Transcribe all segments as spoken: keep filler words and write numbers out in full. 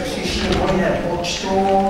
přišli hodně počtu,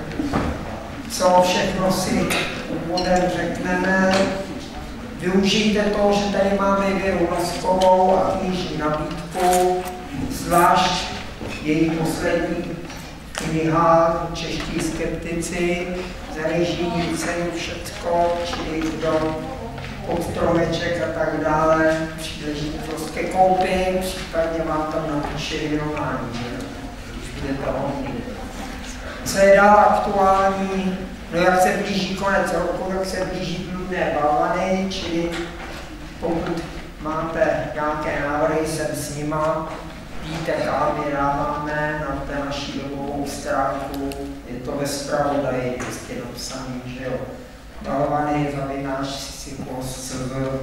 co všechno si úvodem řekneme. Využijte to, že tady máme Věru Noskovou a knižní nabídku, zvlášť její poslední kniha Čeští skeptici, zareží cenu všecko, čili kdo pod stromeček a tak dále, příležitost ke koupi, případně vám tam napíše věnování, že už bude to hodně. Co je dál aktuální? No jak se blíží konec roku, tak se blíží bludné balvany, čili pokud máte nějaké návrhy, jsem s nima, víte, kam je dáváme na té naší webovou stránku, je to ve zpravodaji, prostě napsaný, že jo. Balvany, zavináš si post.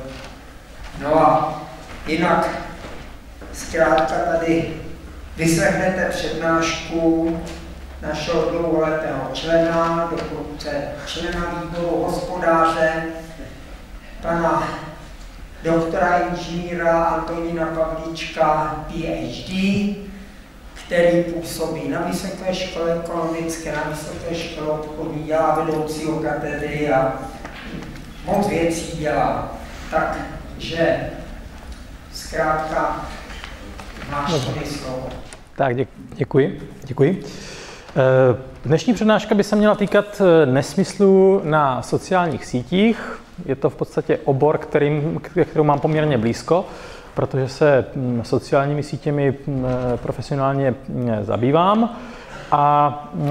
No a jinak, zkrátka tady vyslechnete přednášku našeho dlouholetého člena, dokonce člena výboru hospodáře, pana doktora inženýra Antonína Pavlíčka, P H D, který působí na Vysoké škole ekonomické, na Vysoké škole obchodní, dělá vedoucího katedry a moc věcí dělá. Takže zkrátka máš tady slovo. Tak, děkuji. děkuji. Dnešní přednáška by se měla týkat nesmyslů na sociálních sítích. Je to v podstatě obor, kterým, kterou mám poměrně blízko, protože se sociálními sítěmi profesionálně zabývám. A e,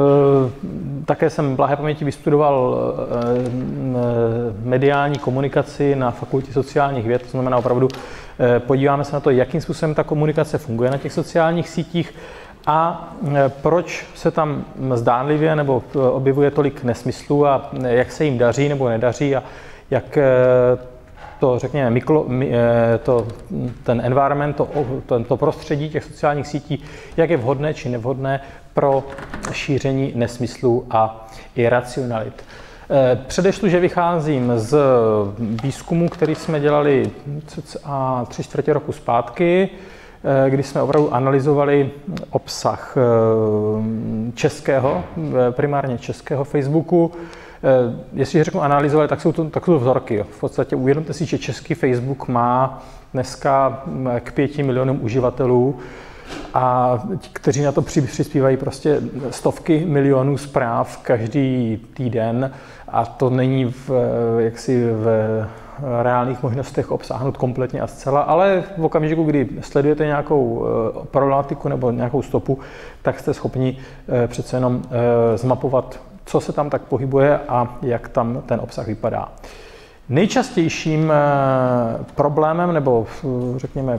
také jsem blahé paměti vystudoval e, mediální komunikaci na Fakultě sociálních věd, to znamená opravdu e, podíváme se na to, jakým způsobem ta komunikace funguje na těch sociálních sítích a e, proč se tam zdánlivě nebo objevuje tolik nesmyslů a jak se jim daří nebo nedaří a jak e, to, řekněme, mikro, to, ten environment, to, to, to prostředí těch sociálních sítí, jak je vhodné či nevhodné pro šíření nesmyslů a iracionalit. Předešlu, že vycházím z výzkumu, který jsme dělali cca tři čtvrtě roku zpátky, kdy jsme opravdu analyzovali obsah českého, primárně českého Facebooku. Jestliže řeknu analyzovali, tak jsou to, tak jsou to vzorky. V podstatě uvědomte si, že český Facebook má dneska k pěti milionům uživatelů a ti, kteří na to přispívají prostě stovky milionů zpráv každý týden a to není v, jaksi v reálných možnostech obsáhnout kompletně a zcela, ale v okamžiku, kdy sledujete nějakou problematiku nebo nějakou stopu, tak jste schopni přece jenom zmapovat, co se tam tak pohybuje a jak tam ten obsah vypadá. Nejčastějším problémem, nebo řekněme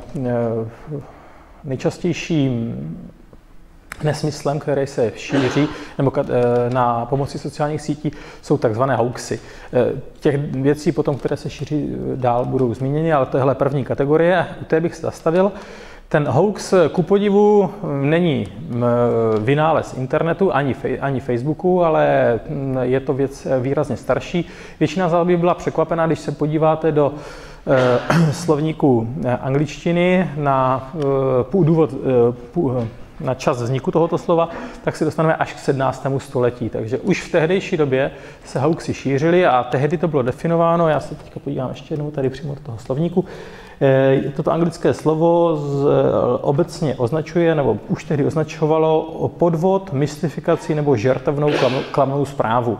nejčastějším nesmyslem, který se šíří nebo na pomoci sociálních sítí, jsou takzvané hoaxy. Těch věcí potom, které se šíří dál, budou zmíněny, ale tohle je první kategorie, u té bych se zastavil. Ten hoax ku podivu není vynález internetu ani, ani Facebooku, ale je to věc výrazně starší. Většina z vás by byla překvapená, když se podíváte do eh, slovníku angličtiny na, eh, důvod, eh, na čas vzniku tohoto slova, tak se dostaneme až k sedmnáctému století. Takže už v tehdejší době se hoaxy šířily a tehdy to bylo definováno. Já se teď podívám ještě jednou tady přímo do toho slovníku. Toto anglické slovo z, obecně označuje, nebo už tehdy označovalo podvod, mystifikaci nebo žertovnou klamnou zprávu.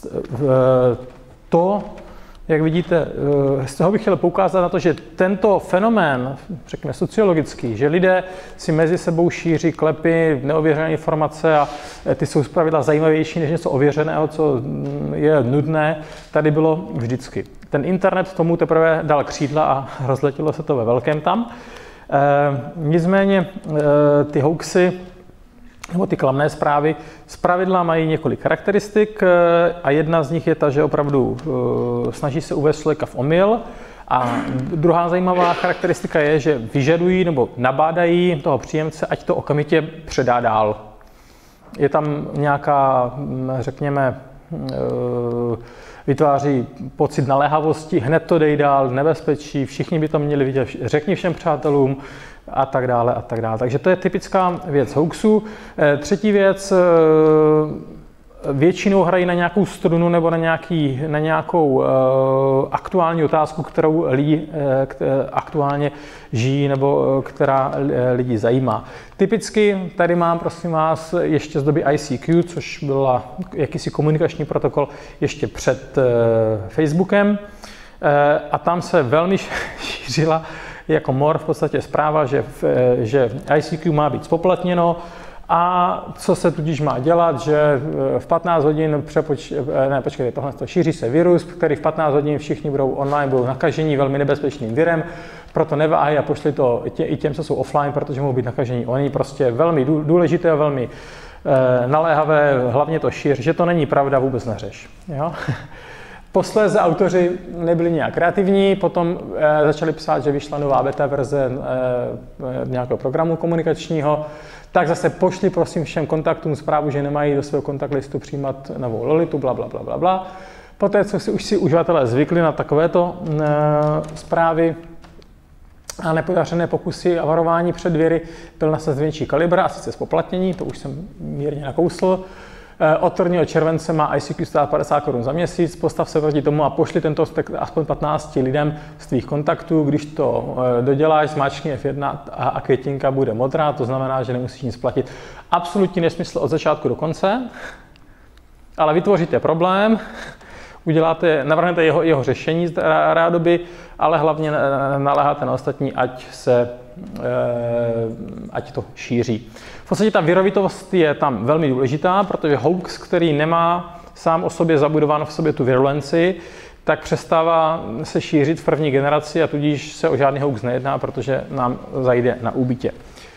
To, jak vidíte, z toho bych chtěl poukázat na to, že tento fenomén, řekněme sociologický, že lidé si mezi sebou šíří klepy, neověřené informace a ty jsou zpravidla zajímavější než něco ověřeného, co je nudné, tady bylo vždycky. Ten internet tomu teprve dal křídla a rozletělo se to ve velkém tam. E, nicméně e, ty hoaxy nebo ty klamné zprávy zpravidla mají několik charakteristik a jedna z nich je ta, že opravdu e, snaží se uvést člověka v omyl. A druhá zajímavá charakteristika je, že vyžadují nebo nabádají toho příjemce, ať to okamžitě předá dál. Je tam nějaká, řekněme, e, vytváří pocit naléhavosti, hned to dej dál, nebezpečí, všichni by to měli vidět, řekni všem přátelům, a tak dále a tak dále. Takže to je typická věc hoaxu. Třetí věc, většinou hrají na nějakou strunu nebo na, nějaký, na nějakou uh, aktuální otázku, kterou lidi uh, aktuálně žijí nebo uh, která uh, lidi zajímá. Typicky tady mám, prosím vás, ještě z doby I C Q, což byla jakýsi komunikační protokol ještě před uh, Facebookem. Uh, a tam se velmi šířila jako mor v podstatě zpráva, že, v, že I C Q má být spoplatněno. A co se tudíž má dělat, že v patnáct hodin přepoč... ne, počkejte, tohle to šíří se virus, který v patnáct hodin všichni budou online, budou nakažení velmi nebezpečným virem, proto neváhají a pošli to tě, i těm, co jsou offline, protože mohou být nakažení. Oni prostě velmi důležité a velmi eh, naléhavé, hlavně to šíř, že to není pravda, vůbec neřeš. Jo? Posléze autoři nebyli nějak kreativní, potom eh, začali psát, že vyšla nová beta verze eh, nějakého programu komunikačního, tak zase pošli prosím všem kontaktům zprávu, že nemají do svého kontakt listu přijímat novou Lolitu, bla, bla, bla, bla, bla. Poté, co si už si uživatelé zvykli na takovéto e, zprávy a nepodařené pokusy a varování před viry, byl nasazen větší kalibr, a sice zpoplatnění, to už jsem mírně nakousl. E, od prvního července má I C Q stát padesát korun za měsíc, postav se proti tomu a pošli tento text aspoň patnácti lidem z tvých kontaktů. Když to e, doděláš, zmáčkni F jedna a, a květinka bude modrá, to znamená, že nemusíš nic platit. Absolutní nesmysl od začátku do konce, ale vytvoříte problém, uděláte, navrhnete jeho, jeho řešení z rádoby, ale hlavně naléháte na ostatní, ať se ať to šíří. V podstatě ta virovitost je tam velmi důležitá, protože hoax, který nemá sám o sobě zabudováno v sobě tu virulenci, tak přestává se šířit v první generaci a tudíž se o žádný hoax nejedná, protože nám zajde na úbytě.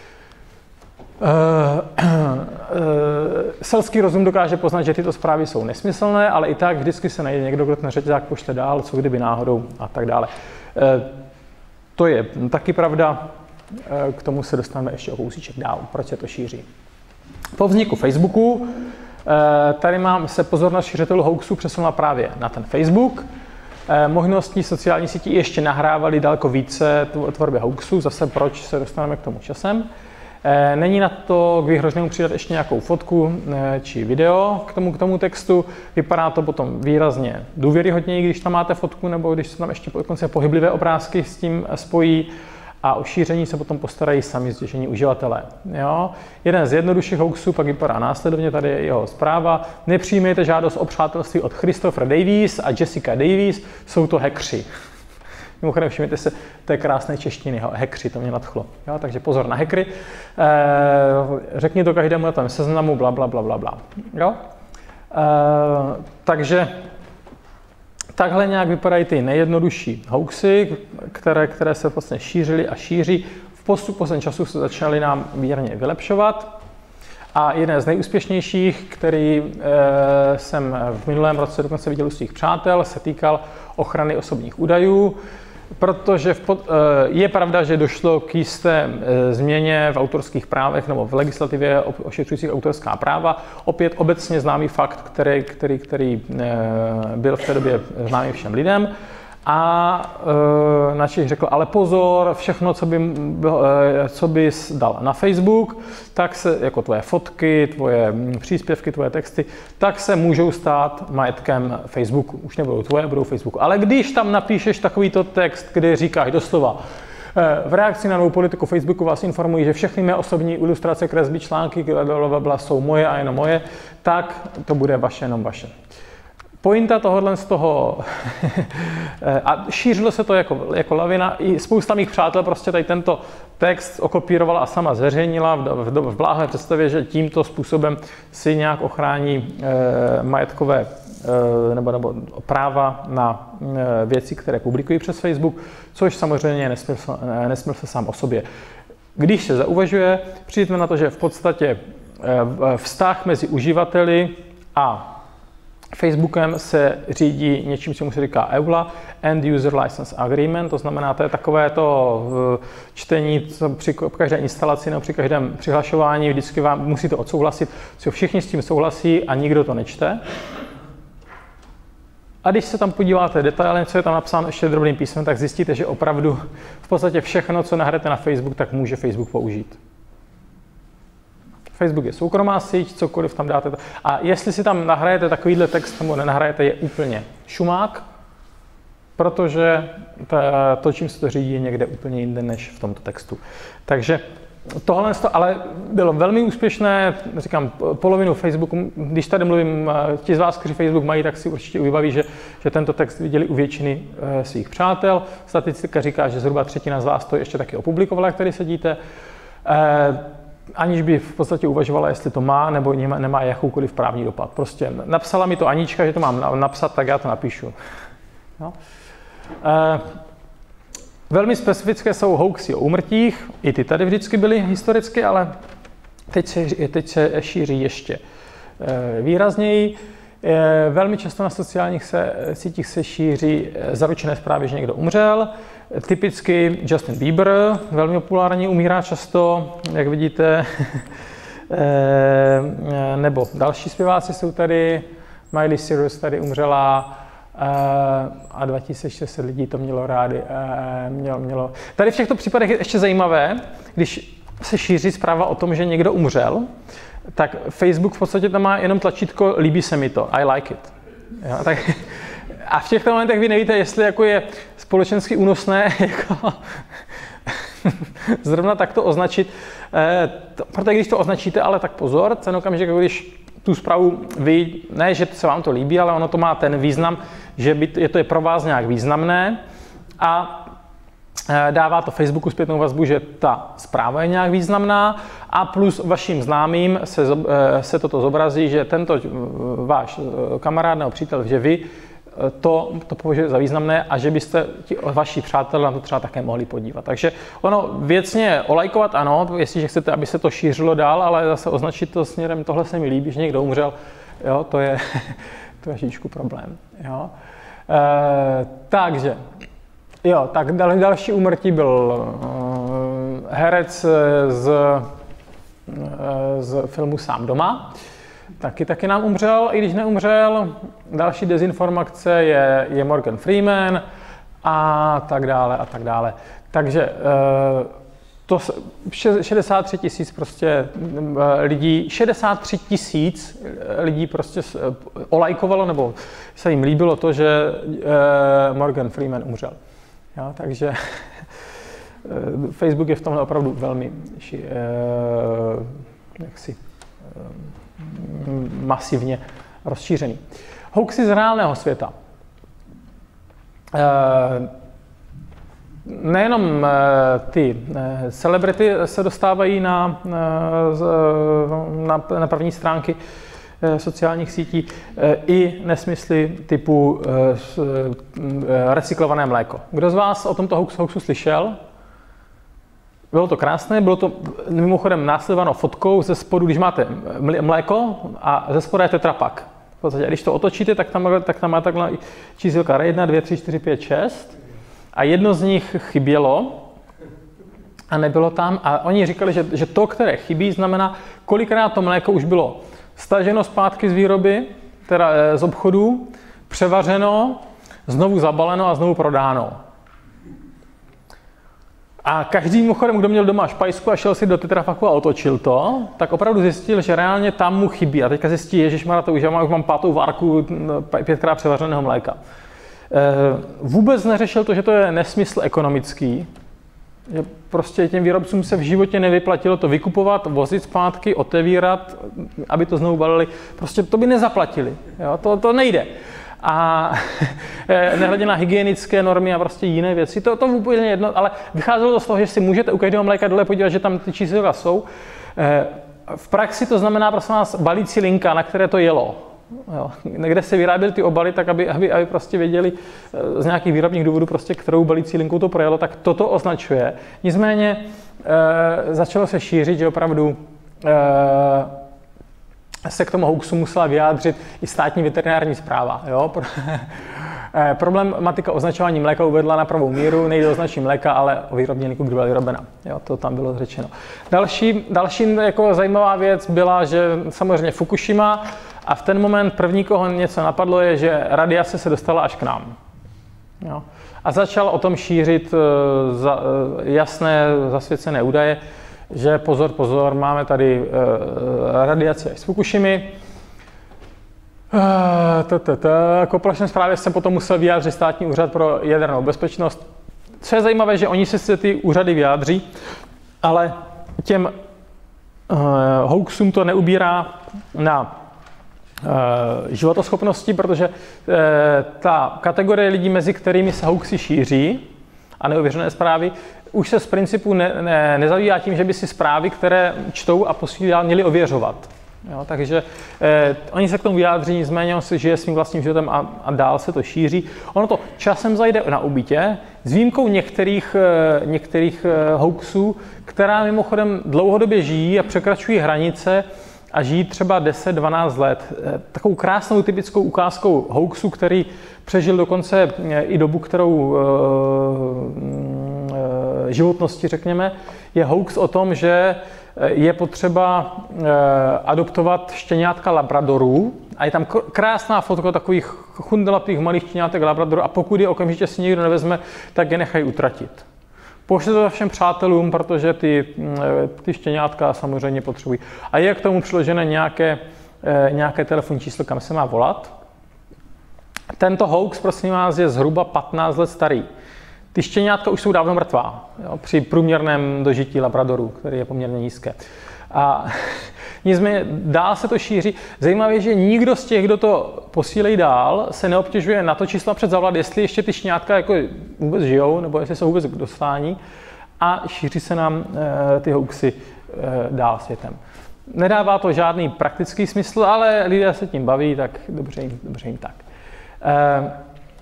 Uh, uh, selský rozum dokáže poznat, že tyto zprávy jsou nesmyslné, ale i tak vždycky se najde někdo, kdo ten řetězák pošle dál, co kdyby náhodou a tak dále. Uh, to je taky pravda, uh, k tomu se dostaneme ještě o kousíček dál, proč se to šíří. Po vzniku Facebooku uh, tady mám se pozornost šířitelů hoaxů přesunula právě na ten Facebook. Uh, možnosti sociální sítí ještě nahrávaly daleko více tvorbě hoaxů, zase proč se dostaneme k tomu časem. Není na to k vyhrožnému přidat ještě nějakou fotku či video k tomu, k tomu textu. Vypadá to potom výrazně důvěryhodněji, když tam máte fotku, nebo když se tam ještě dokonce pohyblivé obrázky s tím spojí. A o šíření se potom postarají sami zděšení uživatelé. Jo? Jeden z jednodušších hoaxů pak vypadá následovně, tady je jeho zpráva. Nepřijmějte žádost o přátelství od Christopher Davies a Jessica Davies, jsou to hackři. Mimochodem, všimněte se té krásné češtiny, hackři, to mě nadchlo. Jo? Takže pozor na hackry. E, řekni to každému na tom seznamu, bla, bla, bla, bla, bla. Jo? E, takže takhle nějak vypadají ty nejjednodušší hoaxy, které, které se vlastně šířily a šíří. V posledním času se začaly nám mírně vylepšovat. A jeden z nejúspěšnějších, který e, jsem v minulém roce dokonce viděl u svých přátel, se týkal ochrany osobních údajů, protože v pod, e, je pravda, že došlo k jisté e, změně v autorských právech nebo v legislativě ošetřujících autorská práva. Opět obecně známý fakt, který, který, který e, byl v té době známý všem lidem. A e, Načich řekl, ale pozor, všechno, co, by, e, co bys dal na Facebook, tak se, jako tvoje fotky, tvoje příspěvky, tvoje texty, tak se můžou stát majetkem Facebooku. Už nebudou tvoje, budou Facebooku. Ale když tam napíšeš takovýto text, kde říkáš doslova, e, v reakci na novou politiku Facebooku vás informují, že všechny mé osobní ilustrace, kresby, články, blablabla, jsou moje a jenom moje, tak to bude vaše, jenom vaše. Pointa tohohle z toho, a šířilo se to jako, jako lavina, i spousta mých přátel prostě tady tento text okopírovala a sama zveřejnila v, v, v bláhé představě, že tímto způsobem si nějak ochrání e, majetkové e, nebo, nebo práva na e, věci, které publikují přes Facebook, což samozřejmě je nesmysl, nesmysl sám o sobě. Když se zauvažuje, přijďme na to, že v podstatě e, vztah mezi uživateli a Facebookem se řídí něčím, čemu se říká E U L A, End User License Agreement, to znamená, to je takové to čtení, co při každé instalaci nebo při každém přihlašování vždycky vám musíte odsouhlasit, co všichni s tím souhlasí a nikdo to nečte. A když se tam podíváte detailně, co je tam napsáno ještě drobným písmem, tak zjistíte, že opravdu v podstatě všechno, co nahrajete na Facebook, tak může Facebook použít. Facebook je soukromá síť, cokoliv tam dáte. A jestli si tam nahrajete takovýhle text nebo nenahrajete, je úplně šumák, protože to, čím se to řídí, je někde úplně jinde než v tomto textu. Takže tohle ale bylo velmi úspěšné, říkám, polovinu Facebooku, když tady mluvím, ti z vás, kteří Facebook mají, tak si určitě vybaví, že, že tento text viděli u většiny svých přátel. Statistika říká, že zhruba třetina z vás to ještě taky opublikovala, jak tady sedíte, aniž by v podstatě uvažovala, jestli to má nebo nemá jakoukoliv právní dopad. Prostě napsala mi to Anička, že to mám napsat, tak já to napíšu. No. Velmi specifické jsou hoaxy o úmrtích, i ty tady vždycky byly historicky, ale teď se, teď se šíří ještě výrazněji. Velmi často na sociálních se, sítích se šíří zaručené zprávy, že někdo umřel. Typicky Justin Bieber, velmi populární, umírá často, jak vidíte. Nebo další zpěváci jsou tady, Miley Cyrus tady umřela, a dva tisíce šest set lidí to mělo rádi. Mělo, mělo. Tady v těchto případech je ještě zajímavé, když se šíří zpráva o tom, že někdo umřel, tak Facebook v podstatě tam má jenom tlačítko líbí se mi to, I like it. Jo, tak, a v těchto momentech vy nevíte, jestli jako je společensky únosné jako zrovna takto označit. To, protože když to označíte, ale tak pozor, ten okamžik, když tu zprávu vy, ne, že se vám to líbí, ale ono to má ten význam, že by, je to je pro vás nějak významné a dává to Facebooku zpětnou vazbu, že ta zpráva je nějak významná a plus vašim známým se, se toto zobrazí, že tento váš kamarád nebo přítel, že vy to, to považujete za významné a že byste ti vaši přátelé na to třeba také mohli podívat. Takže ono věcně olajkovat ano, jestliže chcete, aby se to šířilo dál, ale zase označit to směrem, tohle se mi líbí, že někdo umřel, jo, to je trošičku problém. Jo. E, takže, jo, tak dal, další úmrtí byl uh, herec z, z filmu Sám doma. Taky, taky nám umřel, i když neumřel. Další dezinformace je, je Morgan Freeman a tak dále a tak dále. Takže to šedesát tři tisíc prostě lidí, šedesát tři tisíc lidí prostě olajkovalo nebo se jim líbilo to, že Morgan Freeman umřel. Jo, takže Facebook je v tomhle opravdu velmi jaksi masivně rozšířený. Hoaxy z reálného světa. Nejenom ty celebrity se dostávají na, na, na první stránky sociálních sítí, i nesmysly typu recyklované mléko. Kdo z vás o tomto hoaxu slyšel? Bylo to krásné, bylo to mimochodem následováno fotkou ze spodu, když máte mléko a ze spodu je tetrapak. V podstatě, když to otočíte, tak tam, tak tam má takhle číslička jedna, dva, tři, čtyři, pět, šest a jedno z nich chybělo a nebylo tam a oni říkali, že, že to, které chybí, znamená, kolikrát to mléko už bylo staženo zpátky z výroby, teda z obchodu, převařeno, znovu zabaleno a znovu prodáno. A každý mimochodem, kdo měl doma špajsku a šel si do tetrafaku a otočil to, tak opravdu zjistil, že reálně tam mu chybí. A teďka zjistí, ježišmarja, to už já mám, už mám pátou várku pětkrát převařeného mléka. E, vůbec neřešil to, že to je nesmysl ekonomický. Že prostě těm výrobcům se v životě nevyplatilo to vykupovat, vozit zpátky, otevírat, aby to znovu balili. Prostě to by nezaplatili. Jo? To, to nejde. A nehledě na hygienické normy a prostě jiné věci, to, to úplně jedno, ale vycházelo to z toho, že si můžete u každého mléka dole podívat, že tam ty čísla jsou. V praxi to znamená, prosím vás, balící linka, na které to jelo. Jo. Kde se vyráběly ty obaly, tak aby, aby, aby prostě věděli z nějakých výrobních důvodů, prostě, kterou balící linkou to projelo, tak toto označuje. Nicméně e, začalo se šířit, že opravdu e, se k tomu hoaxu musela vyjádřit i státní veterinární správa. Jo? Problematika označování mléka uvedla na pravou míru, nejde o označení mléka, ale o výrobní linku, kdy byla vyrobena. Jo? To tam bylo řečeno. Další, další jako zajímavá věc byla, že samozřejmě Fukushima a v ten moment první, koho něco napadlo, je, že radiace se dostala až k nám. Jo. A začal o tom šířit za, jasné zasvěcené údaje, že pozor, pozor, máme tady radiaci až z Fukušimy. Jako plošné zprávě se potom musel vyjádřit Státní úřad pro jadernou bezpečnost. Co je zajímavé, že oni se ty úřady vyjádří, ale těm uh, hoaxům to neubírá na uh, životoschopnosti, protože uh, ta kategorie lidí, mezi kterými se hoaxy šíří a neověřené zprávy, už se z principu ne, ne, nezabývá tím, že by si zprávy, které čtou a posílají, měli ověřovat. Jo, takže eh, oni se k tomu vyjádří, nicméně on si žije svým vlastním životem a, a dál se to šíří. Ono to časem zajde na úbytě, s výjimkou některých, eh, některých eh, hoaxů, která mimochodem dlouhodobě žijí a překračují hranice a žijí třeba deset dvanáct let. Eh, takovou krásnou typickou ukázkou hoaxu, který přežil dokonce eh, i dobu, kterou eh, eh, životnosti, řekněme, je hoax o tom, že je potřeba eh, adoptovat štěňátka labradorů a je tam krásná fotka takových chundelatých malých štěňátek labradorů a pokud je okamžitě si někdo nevezme, tak je nechají utratit. Pošli to všem přátelům, protože ty, ty štěňátka samozřejmě potřebují. A je k tomu přiložené nějaké, eh, nějaké telefonní číslo, kam se má volat. Tento hoax, prosím vás, je zhruba patnáct let starý. Ty štěňátka už jsou dávno mrtvá, jo, při průměrném dožití labradoru, který je poměrně nízké. A nicméně dál se to šíří. Zajímavé je, že nikdo z těch, kdo to posílejí dál, se neobtěžuje na to číslo před zavolat, jestli ještě ty štěňátka jako vůbec žijou, nebo jestli jsou vůbec k dostání. A šíří se nám e, ty hoaxy e, dál světem. Nedává to žádný praktický smysl, ale lidé se tím baví, tak dobře jim, dobře jim tak. E,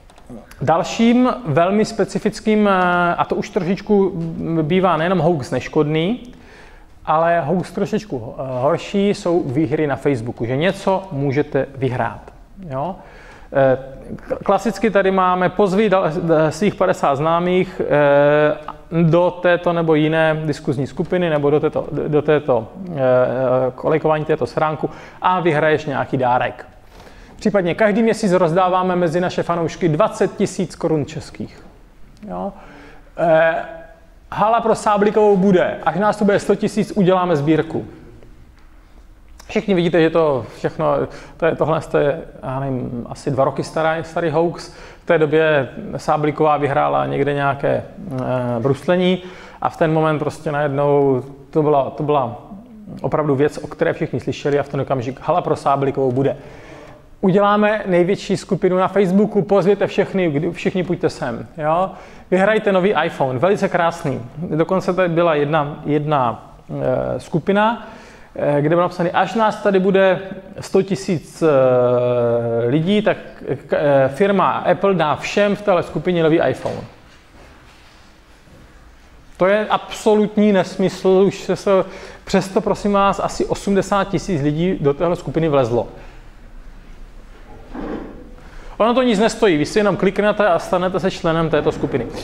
Dalším velmi specifickým, a to už trošičku bývá nejenom hoax neškodný, ale hoax trošičku horší, jsou výhry na Facebooku, že něco můžete vyhrát. Jo? Klasicky tady máme pozví svých padesát známých do této nebo jiné diskuzní skupiny nebo do této, do této kolejkování této schránku a vyhraješ nějaký dárek. Případně každý měsíc rozdáváme mezi naše fanoušky dvacet tisíc korun českých. Jo? E, hala pro Sáblíkovou bude. Až nás to bude sto tisíc, uděláme sbírku. Všichni vidíte, že to všechno, to je, tohle je, já nevím, asi dva roky starý, starý hoax. V té době Sáblíková vyhrála někde nějaké e, bruslení a v ten moment prostě najednou to byla, to byla opravdu věc, o které všichni slyšeli a v ten okamžik hala pro Sáblíkovou bude. Uděláme největší skupinu na Facebooku, pozvěte všechny, všichni pojďte sem. Jo? Vyhrajte nový iPhone, velice krásný. Dokonce tady byla jedna, jedna e, skupina, e, kde bylo napsané, až nás tady bude sto tisíc e, lidí, tak e, firma Apple dá všem v téhle skupině nový iPhone. To je absolutní nesmysl, už se, se přesto prosím vás asi osmdesát tisíc lidí do téhle skupiny vlezlo. Ono to nic nestojí, vy si jenom kliknete a stanete se členem této skupiny. E,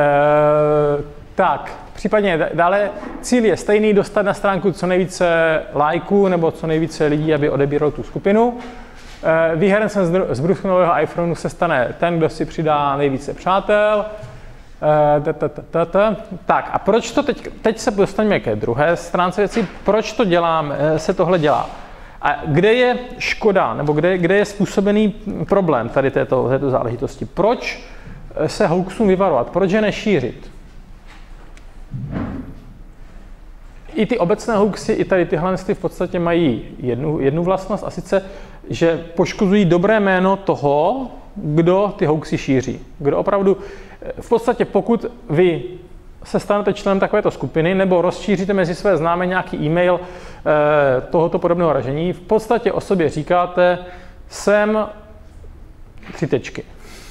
tak, případně dále cíl je stejný, dostat na stránku co nejvíce lajků nebo co nejvíce lidí, aby odebíral tu skupinu. E, výhercem z brusnového iPhoneu se stane ten, kdo si přidá nejvíce přátel. E, tak a proč to teď, teď se dostaneme ke druhé stránce věci, proč to dělám, se tohle dělá? A kde je škoda, nebo kde, kde je způsobený problém tady této, této záležitosti? Proč se hoaxům vyvarovat? Proč je nešířit? I ty obecné hoaxy, i tady tyhle v podstatě mají jednu, jednu vlastnost, a sice, že poškozují dobré jméno toho, kdo ty hoaxy šíří. Kdo opravdu, v podstatě pokud vy se stanete členem takovéto skupiny nebo rozšíříte mezi své známé nějaký e-mail e, tohoto podobného ražení, v podstatě o sobě říkáte, jsem tři tečky.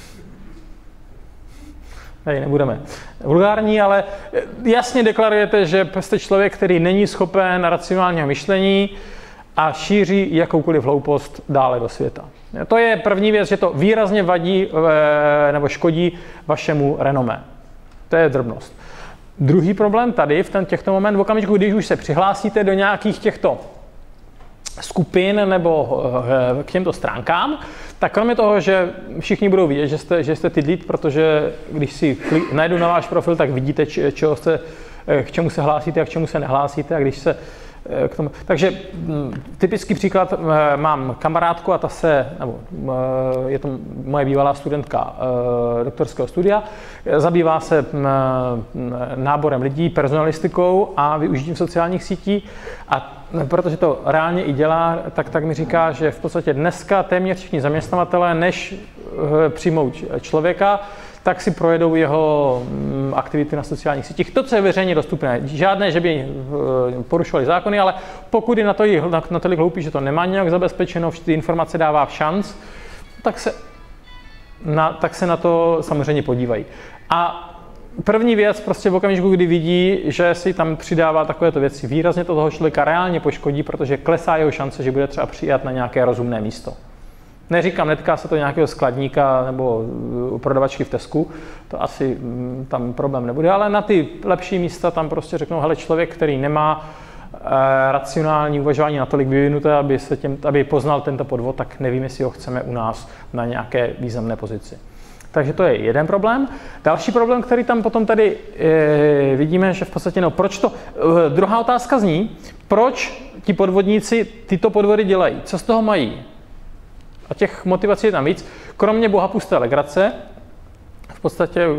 Tady nebudeme vulgární, ale jasně deklarujete, že jste člověk, který není schopen racionálního myšlení a šíří jakoukoliv hloupost dále do světa. To je první věc, že to výrazně vadí e, nebo škodí vašemu renomé. To je drobnost. Druhý problém tady v ten, těchto momentech, v okamžiku, když už se přihlásíte do nějakých těchto skupin nebo k těmto stránkám, tak kromě toho, že všichni budou vidět, že jste, že jste ty lead, protože když si najdu na váš profil, tak vidíte, čeho jste, k čemu se hlásíte a k čemu se nehlásíte. A když se k tomu, takže typický příklad, mám kamarádku a ta se, nebo je to moje bývalá studentka doktorského studia, zabývá se náborem lidí, personalistikou a využitím sociálních sítí a protože to reálně i dělá, tak, tak mi říká, že v podstatě dneska téměř všichni zaměstnavatelé, než přijmou člověka, tak si projedou jeho aktivity na sociálních sítích. To, co je veřejně dostupné. Žádné, že by porušovali zákony, ale pokud je natolik hloupý, že to nemá nějak zabezpečeno, ty informace dává v šanc, tak se na, tak se na to samozřejmě podívají. A první věc, prostě v okamžiku, kdy vidí, že si tam přidává takovéto věci, výrazně to toho člověka reálně poškodí, protože klesá jeho šance, že bude třeba přijat na nějaké rozumné místo. Neříkám, netká se to nějakého skladníka nebo prodavačky v Tesku, to asi tam problém nebude, ale na ty lepší místa tam prostě řeknou, hele, člověk, který nemá e, racionální uvažování natolik vyvinuté, aby, se těm, aby poznal tento podvod, tak nevím, jestli ho chceme u nás na nějaké významné pozici. Takže to je jeden problém. Další problém, který tam potom tady e, vidíme, že v podstatě no, proč to... E, druhá otázka zní, proč ti podvodníci tyto podvody dělají? Co z toho mají? A těch motivací je tam víc. Kromě bohapusté legrace, v podstatě e,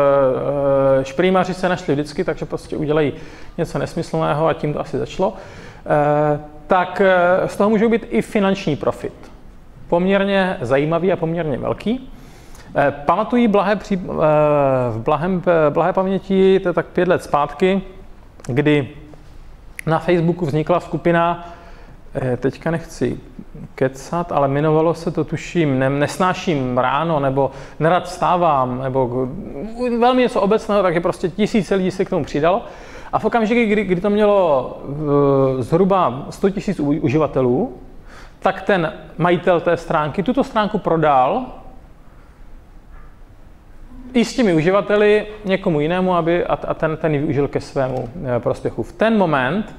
e, šprýmaři se našli vždycky, takže prostě udělají něco nesmyslného a tím to asi začalo. E, tak e, z toho můžou být i finanční profit. Poměrně zajímavý a poměrně velký. E, pamatují blahé, při, e, v blahém, blahé paměti, to je tak pět let zpátky, kdy na Facebooku vznikla skupina, teďka nechci kecat, ale jmenovalo se to, tuším, ne, nesnáším ráno, nebo nerad vstávám, nebo velmi něco obecného, takže prostě tisíce lidí se k tomu přidalo. A v okamžiku, kdy, kdy to mělo uh, zhruba sto tisíc uživatelů, tak ten majitel té stránky tuto stránku prodal i s těmi uživateli někomu jinému, aby, a, a ten, ten ji využil ke svému uh, prospěchu. V ten moment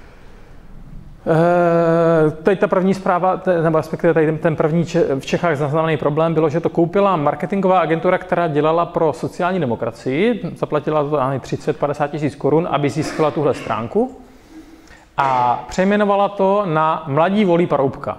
Uh, teď ta první zpráva, nebo respektive tady ten první v Čechách zaznamenaný problém bylo, že to koupila marketingová agentura, která dělala pro sociální demokracii, zaplatila to třicet padesát tisíc korun, aby získala tuhle stránku a přejmenovala to na Mladí volí Paroubka.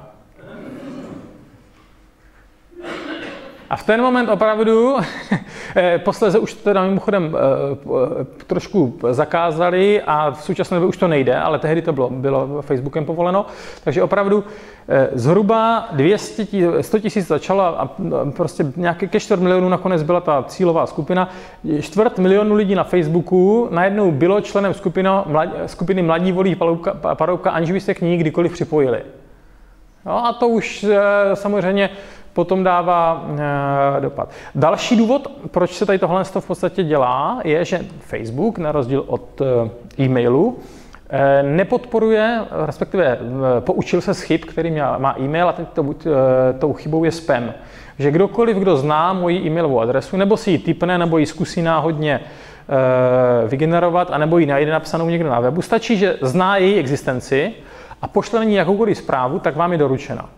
A v ten moment opravdu, posléze už to teda mimochodem trošku zakázali a v současné době už to nejde, ale tehdy to bylo, bylo Facebookem povoleno. Takže opravdu zhruba dvě stě, sto tisíc začalo a prostě nějaké ke čtvrt milionů nakonec byla ta cílová skupina. Čtvrt milionu lidí na Facebooku najednou bylo členem skupina, mlad, skupiny Mladí volí Paroubka, Paroubka, aniž by se k ní kdykoliv připojili. No a to už samozřejmě potom dává e, dopad. Další důvod, proč se tady tohle v podstatě dělá, je, že Facebook, na rozdíl od e, e-mailu, e, nepodporuje, respektive e, poučil se z chyb, který má, má e-mail a teď to, e, tou chybou je spam. Že kdokoliv, kdo zná moji e-mailovou adresu, nebo si ji tipne, nebo ji zkusí náhodně e, vygenerovat, anebo ji najde napsanou někde na webu, stačí, že zná její existenci a pošle na ní jakoukoliv zprávu, tak vám je doručena.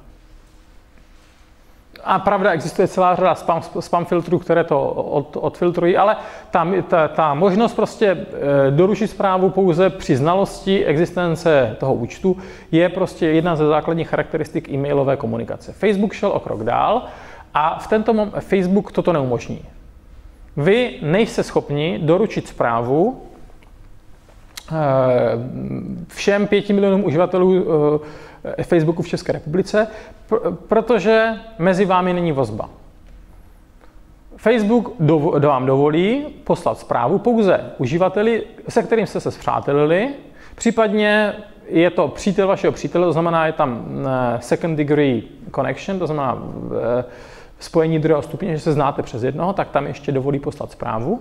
A pravda, existuje celá řada spam, spam filtrů, které to od, odfiltrují, ale ta, ta, ta možnost prostě e, doručit zprávu pouze při znalosti existence toho účtu je prostě jedna ze základních charakteristik e-mailové komunikace. Facebook šel o krok dál a v tento moment Facebook toto neumožní. Vy nejste schopni doručit zprávu e, všem pěti milionům uživatelů e, Facebooku v České republice, pr- protože mezi vámi není vazba. Facebook do, do vám dovolí poslat zprávu pouze uživateli, se kterým jste se spřátelili, případně je to přítel vašeho přítele, to znamená, je tam second degree connection, to znamená spojení druhého stupně, že se znáte přes jednoho, tak tam ještě dovolí poslat zprávu.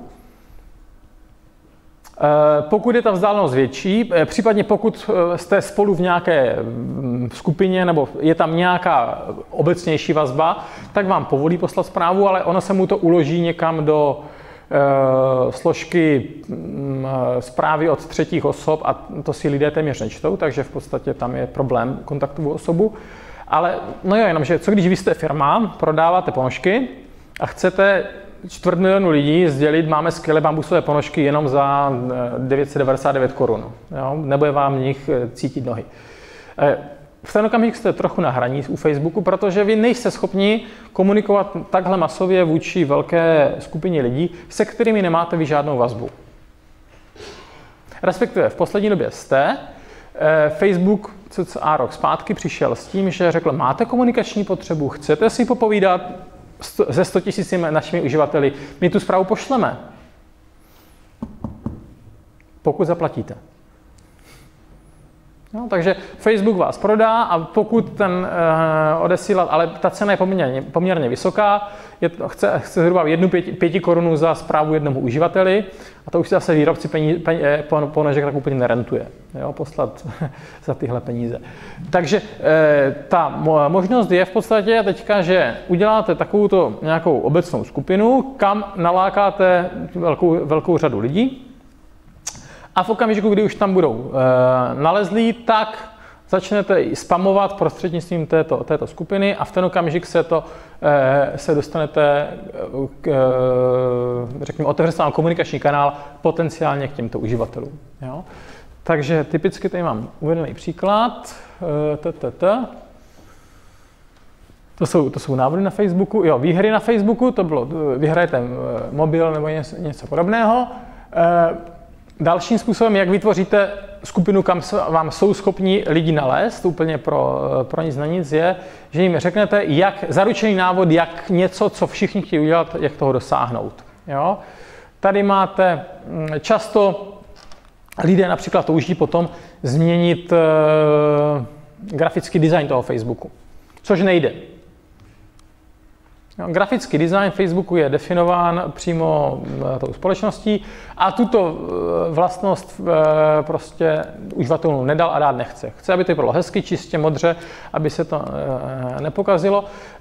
Pokud je ta vzdálenost větší, případně pokud jste spolu v nějaké skupině nebo je tam nějaká obecnější vazba, tak vám povolí poslat zprávu, ale ono se mu to uloží někam do, e, složky e, zprávy od třetích osob a to si lidé téměř nečtou, takže v podstatě tam je problém kontaktovou osobu. Ale no jo, jenomže co když vy jste firma, prodáváte ponožky a chcete čtvrt milionu lidí sdělit, máme skvělé bambusové ponožky jenom za devět set devadesát devět korun, jo? Nebude vám v nich cítit nohy. V ten okamžik jste trochu na hraní u Facebooku, protože vy nejste schopni komunikovat takhle masově vůči velké skupině lidí, se kterými nemáte vy žádnou vazbu. Respektive v poslední době jste, Facebook cca rok zpátky přišel s tím, že řekl, máte komunikační potřebu, chcete si popovídat ze sto tisíci našimi uživateli, my tu zprávu pošleme. Pokud zaplatíte. No, takže Facebook vás prodá a pokud ten uh, odesílat, ale ta cena je poměrně, poměrně vysoká, je, chce, chce zhruba jednu pěti, pěti korunů za zprávu jednomu uživateli a to už zase výrobci peníze, peníze, ponožek tak úplně nerentuje, jo, poslat za tyhle peníze. Takže eh, ta možnost je v podstatě teďka, že uděláte takovouto nějakou obecnou skupinu, kam nalákáte velkou, velkou řadu lidí, a v okamžiku, kdy už tam budou e, nalezlí, tak začnete spamovat prostřednictvím této, této skupiny a v ten okamžik se, to, e, se dostanete, k, e, řekněme, otevřete vám komunikační kanál potenciálně k těmto uživatelům. Jo? Takže typicky tady mám uvedený příklad. E, t, t, t. To jsou, to jsou návody na Facebooku. Jo, výhry na Facebooku, to bylo, vyhrajete mobil nebo něco, něco podobného. E, Dalším způsobem, jak vytvoříte skupinu, kam vám jsou schopni lidi nalézt, úplně pro, pro nic na nic, je, že jim řeknete, jak zaručený návod, jak něco, co všichni chtějí udělat, jak toho dosáhnout. Jo? Tady máte často lidé například touží potom změnit e, grafický design toho Facebooku, což nejde. No, grafický design Facebooku je definován přímo tou společností a tuto vlastnost prostě uživatelům nedal a dát nechce. Chce, aby to bylo hezky, čistě, modře, aby se to nepokazilo.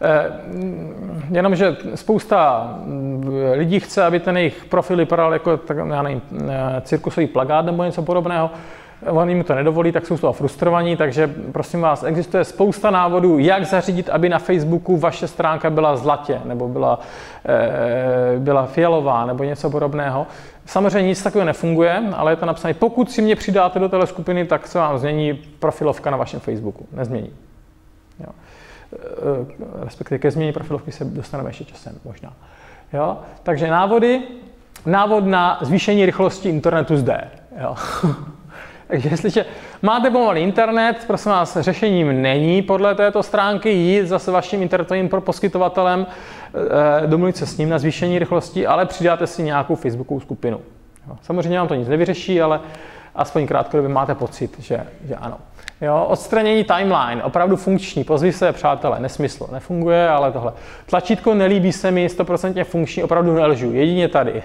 Jenomže spousta lidí chce, aby ten jejich profil vypadal jako tak, já nevím, cirkusový plakát nebo něco podobného. On jim to nedovolí, tak jsou z toho frustrovaní, takže prosím vás, existuje spousta návodů, jak zařídit, aby na Facebooku vaše stránka byla zlatě, nebo byla, e, byla fialová, nebo něco podobného. Samozřejmě nic takového nefunguje, ale je to napsané, pokud si mě přidáte do téhle skupiny, tak se vám změní profilovka na vašem Facebooku. Nezmění. Jo. E, respektive ke změně profilovky se dostaneme ještě časem, možná. Jo. Takže návody, návod na zvýšení rychlosti internetu zde. Jo. Takže jestliže máte pomalý internet, prosím vás, řešením není podle této stránky jít zase vaším internetovým poskytovatelem, domluvit se s ním na zvýšení rychlosti, ale přidáte si nějakou Facebookovou skupinu. Samozřejmě vám to nic nevyřeší, ale aspoň krátkodobě máte pocit, že, že ano. Jo, odstranění timeline, opravdu funkční, pozví se, přátelé, nesmysl, nefunguje, ale tohle. Tlačítko nelíbí se mi, sto procent funkční, opravdu nelžu, jedině tady.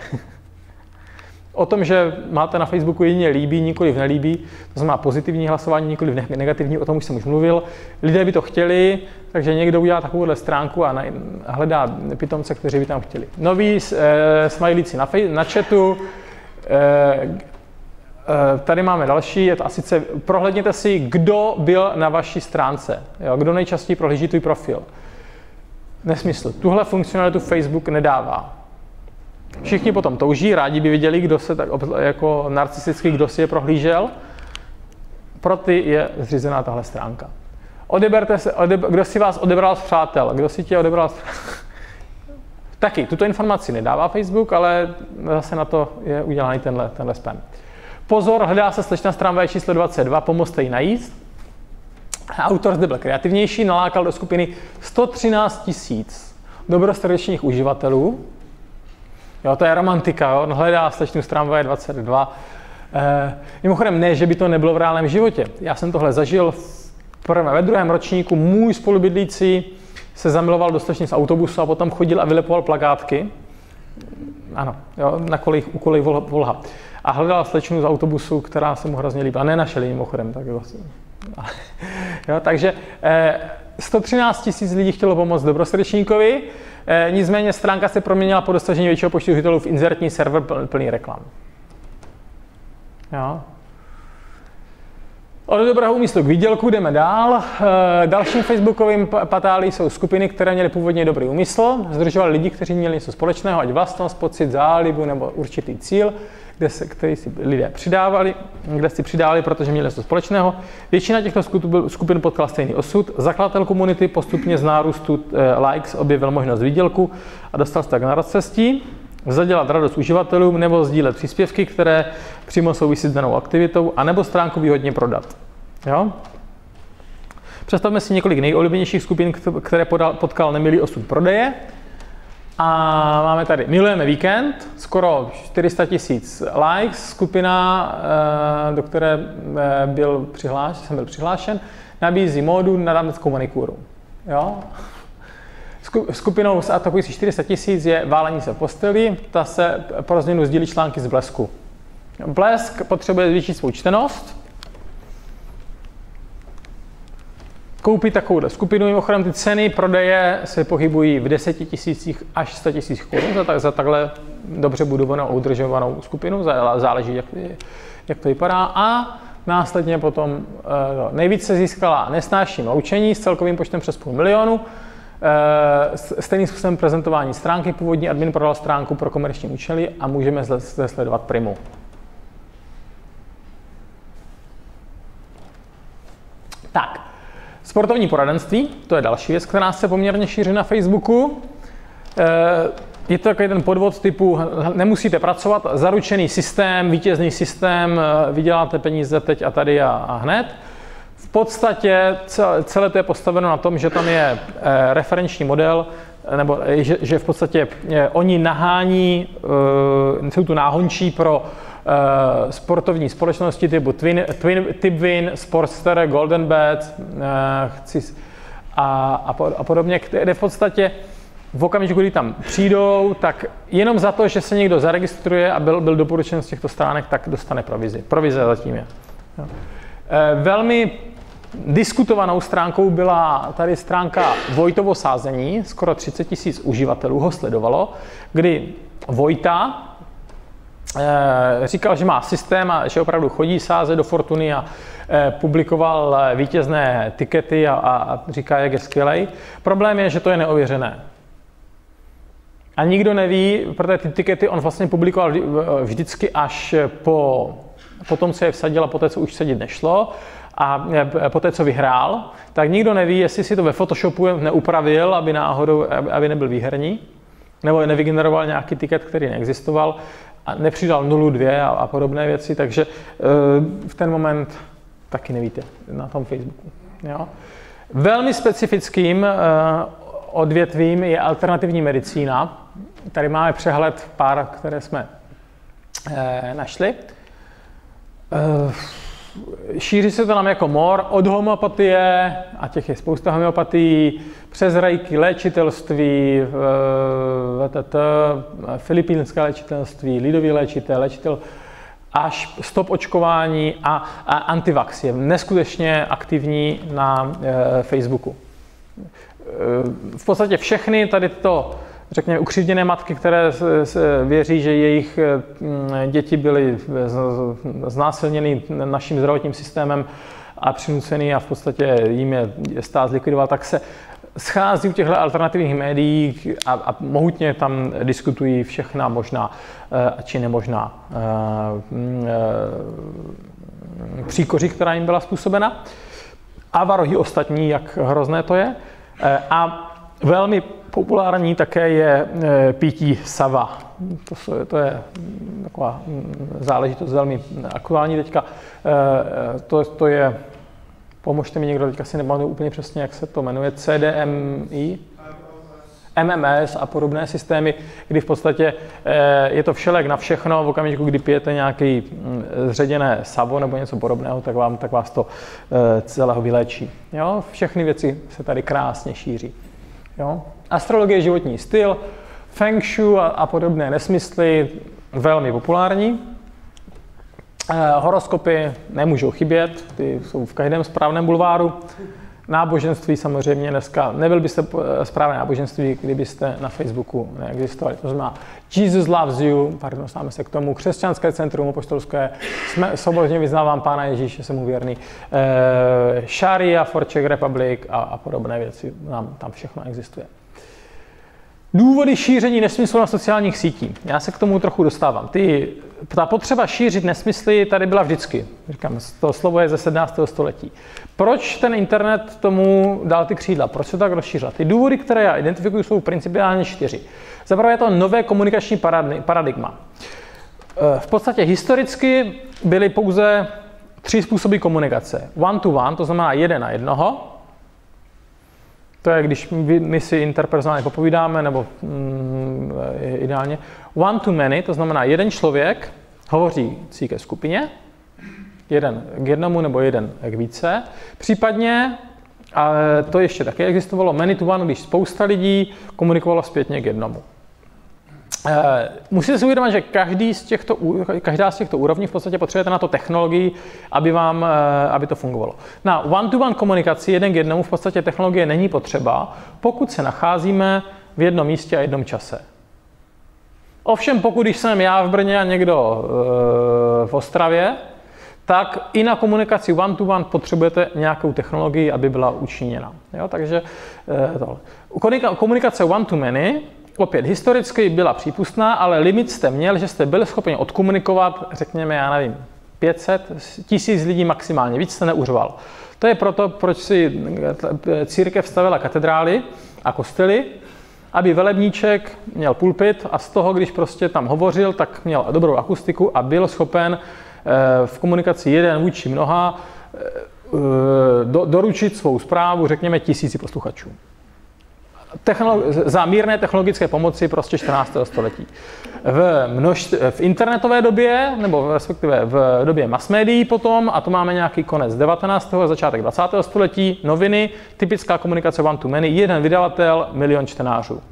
O tom, že máte na Facebooku jedině líbí, nikoliv nelíbí, to znamená pozitivní hlasování, nikoliv negativní, o tom už jsem už mluvil. Lidé by to chtěli, takže někdo udělá takovouhle stránku a hledá pitomce, kteří by tam chtěli. Noví e, smajlíci na, na chatu, e, e, tady máme další, a sice prohlédněte si, kdo byl na vaší stránce, jo, kdo nejčastěji prohlíží tvůj profil. Nesmysl, tuhle funkcionalitu Facebook nedává. Všichni potom touží, rádi by viděli, kdo se tak jako narcisticky, kdo si je prohlížel. Pro ty je zřízená tahle stránka. Odeberte se, odeb, kdo si vás odebral z přátel, kdo si tě odebral z... Taky, tuto informaci nedává Facebook, ale zase na to je udělaný tenhle, tenhle spam. Pozor, hledá se slečna stran číslo dvacet dva, pomozte jí najít. Autor zde byl kreativnější, nalákal do skupiny sto třináct tisíc dobrosrdečných uživatelů. Jo, to je romantika, jo? Hledá slečnu stran dvacet dva. E, mimochodem ne, že by to nebylo v reálném životě. Já jsem tohle zažil v prvém, ve druhém ročníku. Můj spolubydlící se zamiloval do slečny z autobusu a potom chodil a vylepoval plakátky. Ano, jo, na kolích, u kolej Volha. A hledal slečnu z autobusu, která se mu hrozně líbila. A nenašel ji mimochodem. Tak jo, takže e, sto třináct tisíc lidí chtělo pomoct dobrosrdečníkovi, e, nicméně stránka se proměnila po dosažení většího počtu uživatelů v inzertní server plný reklam. Jo. Od dobrého úmyslu k výdělku jdeme dál. E, dalším facebookovým patálí jsou skupiny, které měly původně dobrý úmysl, združovaly lidi, kteří měli něco společného, ať vlastnost, pocit, zálibu nebo určitý cíl, kde se, který si lidé přidávali, kde si přidávali, protože měli něco společného. Většina těchto skupin potkala stejný osud. Zakladatel komunity postupně z nárůstu e, likes objevil možnost výdělku a dostal se tak na rozcestí. Zadělat radost uživatelům nebo sdílet příspěvky, které přímo souvisí s danou aktivitou, anebo stránku výhodně prodat. Jo? Představme si několik nejoblíbenějších skupin, které podal, potkal nemilý osud prodeje. A máme tady Milujeme víkend, skoro čtyři sta tisíc likes, skupina, do které byl přihlášen, jsem byl přihlášen, nabízí módu na dámeckou manikúru. Jo? Skupinou s atakující čtyři sta tisíc je Válení se v posteli, ta se pro změnu sdílí články z Blesku. Blesk potřebuje zvýšit svou čtenost. Koupit takovouhle skupinu, mimochodem ty ceny prodeje se pohybují v deseti tisících až sto tisíc korun za, tak, za takhle dobře budovanou a udržovanou skupinu, záleží, jak, jak to vypadá. A následně potom eh, nejvíce získala Nesnáším loučení s celkovým počtem přes půl milionu. Stejným způsobem prezentování stránky, původní admin prodal stránku pro komerční účely a můžeme zde sledovat primu. Tak, sportovní poradenství, to je další věc, která se poměrně šíří na Facebooku. Je to takový ten podvod typu, nemusíte pracovat, zaručený systém, vítězný systém, vyděláte peníze teď a tady a, a hned. V podstatě celé to je postaveno na tom, že tam je referenční model, nebo že, že v podstatě oni nahání, jsou tu náhončí pro sportovní společnosti typu Twin, Twin, Tipwin, Sportster, Golden Bet a, a podobně, kde v podstatě v okamžiku, kdy tam přijdou, tak jenom za to, že se někdo zaregistruje a byl, byl doporučen z těchto stránek, tak dostane provizi. Provize zatím je. Velmi diskutovanou stránkou byla tady stránka Vojtovo sázení, skoro třicet tisíc uživatelů ho sledovalo, kdy Vojta e, říkal, že má systém a že opravdu chodí sázet do Fortuny a e, publikoval vítězné tikety a, a říká, jak je skvělej. Problém je, že to je neověřené. A nikdo neví, protože ty tikety on vlastně publikoval vždycky až po, po tom, co je vsadil a po té, co už vsadit nešlo. A poté, co vyhrál, tak nikdo neví, jestli si to ve Photoshopu neupravil, aby náhodou, aby nebyl výherní, nebo nevygeneroval nějaký tiket, který neexistoval, a nepřidal nulu dvě a, a podobné věci, takže uh, v ten moment taky nevíte na tom Facebooku. Jo? Velmi specifickým uh, odvětvím je alternativní medicína. Tady máme přehled pár, které jsme uh, našli. Uh, Šíří se to nám jako mor od homeopatie, a těch je spousta homeopatií, přes reiki, léčitelství, filipínské léčitelství, lidový léčitel, léčitel, až stop očkování a, a antivax je neskutečně aktivní na e, Facebooku. E, v podstatě všechny tady to, řekněme, ukřivděné matky, které věří, že jejich děti byly znásilněny naším zdravotním systémem a přinucený a v podstatě jim je stát zlikvidoval, tak se schází u těchto alternativních médií a, a mohutně tam diskutují všechna možná či nemožná příkoří, která jim byla způsobena. A varohy ostatní, jak hrozné to je. A velmi populární také je pití sava. To, to je taková záležitost velmi aktuální teďka. To, to je, pomožte mi někdo, teďka si nepamatuji úplně přesně, jak se to jmenuje, C D M I, M M S a podobné systémy, kdy v podstatě je to všelek na všechno. V okamžiku, kdy pijete nějaké zředěné savo nebo něco podobného, tak, vám, tak vás to celého vyléčí. Jo? Všechny věci se tady krásně šíří. Jo? Astrologie, životní styl, feng shui a, a podobné nesmysly, velmi populární. E, horoskopy nemůžou chybět, ty jsou v každém správném bulváru. Náboženství samozřejmě dneska, nebyl byste správné náboženství, kdybyste na Facebooku neexistovali. To znamená Jesus loves you, pardon, dostáváme se k tomu, křesťanské centrum apoštolské, svobodně vyznávám Pána Ježíše, jsem mu věrný, e, Sharia for Czech Republic a, a podobné věci, nám tam všechno existuje. Důvody šíření nesmyslu na sociálních sítích. Já se k tomu trochu dostávám. Ty, ta potřeba šířit nesmysly tady byla vždycky. Říkám, to slovo je ze sedmnáctého století. Proč ten internet tomu dal ty křídla? Proč se tak rozšířil? Ty důvody, které já identifikuji, jsou principiálně čtyři. Za prvé je to nové komunikační paradigma. V podstatě historicky byly pouze tři způsoby komunikace. One to one, to znamená jeden na jednoho. To je, když my si interpersonálně popovídáme, nebo mm, ideálně. One to many, to znamená jeden člověk hovoří ke skupině, jeden k jednomu nebo jeden k více. Případně, a to ještě taky existovalo, many to one, když spousta lidí komunikovalo zpětně k jednomu. E, musíte si uvědomit, že každý z těchto, každá z těchto úrovní v podstatě potřebujete na to technologii, aby, vám, aby to fungovalo. Na one-to-one komunikaci jeden k jednomu v podstatě technologie není potřeba, pokud se nacházíme v jednom místě a jednom čase. Ovšem, pokud když jsem já v Brně a někdo e, v Ostravě, tak i na komunikaci one-to-one potřebujete nějakou technologii, aby byla učiněna. Jo, takže e, tohle. Komunikace one-to-many opět historicky byla přípustná, ale limit jste měl, že jste byli schopni odkomunikovat, řekněme, já nevím, pět set, tisíc lidí maximálně, víc jste neuřval. To je proto, proč si církev stavila katedrály a kostely, aby velebníček měl pulpit a z toho, když prostě tam hovořil, tak měl dobrou akustiku a byl schopen v komunikaci jeden vůči mnoha doručit svou zprávu, řekněme, tisíci posluchačů. Technolo- za mírné technologické pomoci prostě čtrnáctého století. V, množství, v internetové době, nebo respektive v době mass médií potom, a to máme nějaký konec devatenáctého a začátek dvacátého století, noviny, typická komunikace one to many, jeden vydavatel, milion čtenářů.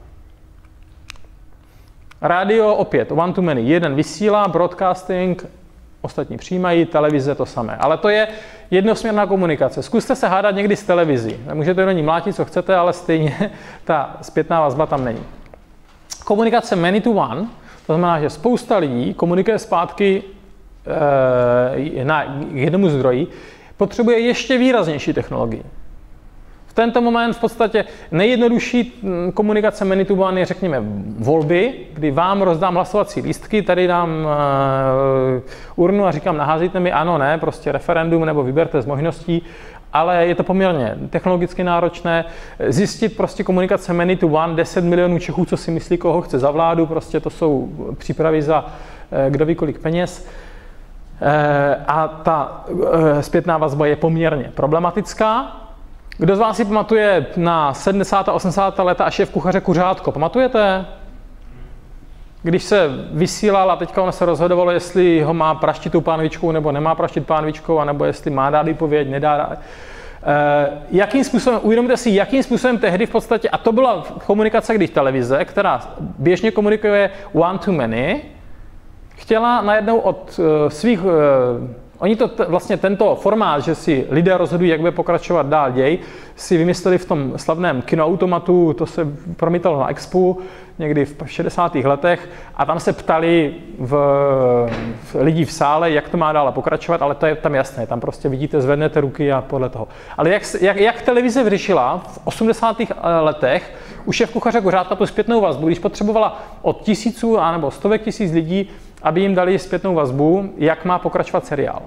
Rádio opět one to many, jeden vysílá, broadcasting, ostatní přijímají, televize to samé. Ale to je jednosměrná komunikace. Zkuste se hádat někdy s televizí. Můžete do ní mlátit, co chcete, ale stejně ta zpětná vazba tam není. Komunikace many to one, to znamená, že spousta lidí komunikuje zpátky e, na jednomu zdroji, potřebuje ještě výraznější technologii. V tento moment v podstatě nejjednodušší komunikace many to one je, řekněme, volby, kdy vám rozdám hlasovací lístky, tady dám uh, urnu a říkám, naházíte mi ano, ne, prostě referendum nebo vyberte z možností, ale je to poměrně technologicky náročné. Zjistit prostě komunikace many to one, deset milionů Čechů, co si myslí, koho chce za vládu, prostě to jsou přípravy za uh, kdo ví kolik peněz. Uh, a ta uh, zpětná vazba je poměrně problematická. Kdo z vás si pamatuje na sedmdesátá osmdesátá léta a šéf kuchaře Kuřátko? Pamatujete? Když se vysílal a teďka ono se rozhodovalo, jestli ho má praštit tou pánvičkou nebo nemá praštit pánvičkou, anebo jestli má dát výpověď, nedá dát. E, jakým způsobem, uvědomte si, jakým způsobem tehdy v podstatě, a to byla komunikace, když televize, která běžně komunikuje one to many, chtěla najednou od uh, svých... Uh, Oni to t- vlastně tento formát, že si lidé rozhodují, jak bude pokračovat dál děj, si vymysleli v tom slavném kinoautomatu, to se promítalo na Expu někdy v šedesátých letech a tam se ptali v, v lidí v sále, jak to má dál pokračovat, ale to je tam jasné, tam prostě vidíte, zvednete ruky a podle toho. Ale jak, jak, jak televize vyřešila v osmdesátých letech u šéf kuchaře Kuřátka tu zpětnou vazbu, když potřebovala od tisíců anebo stovek tisíc lidí, aby jim dali zpětnou vazbu, jak má pokračovat seriál.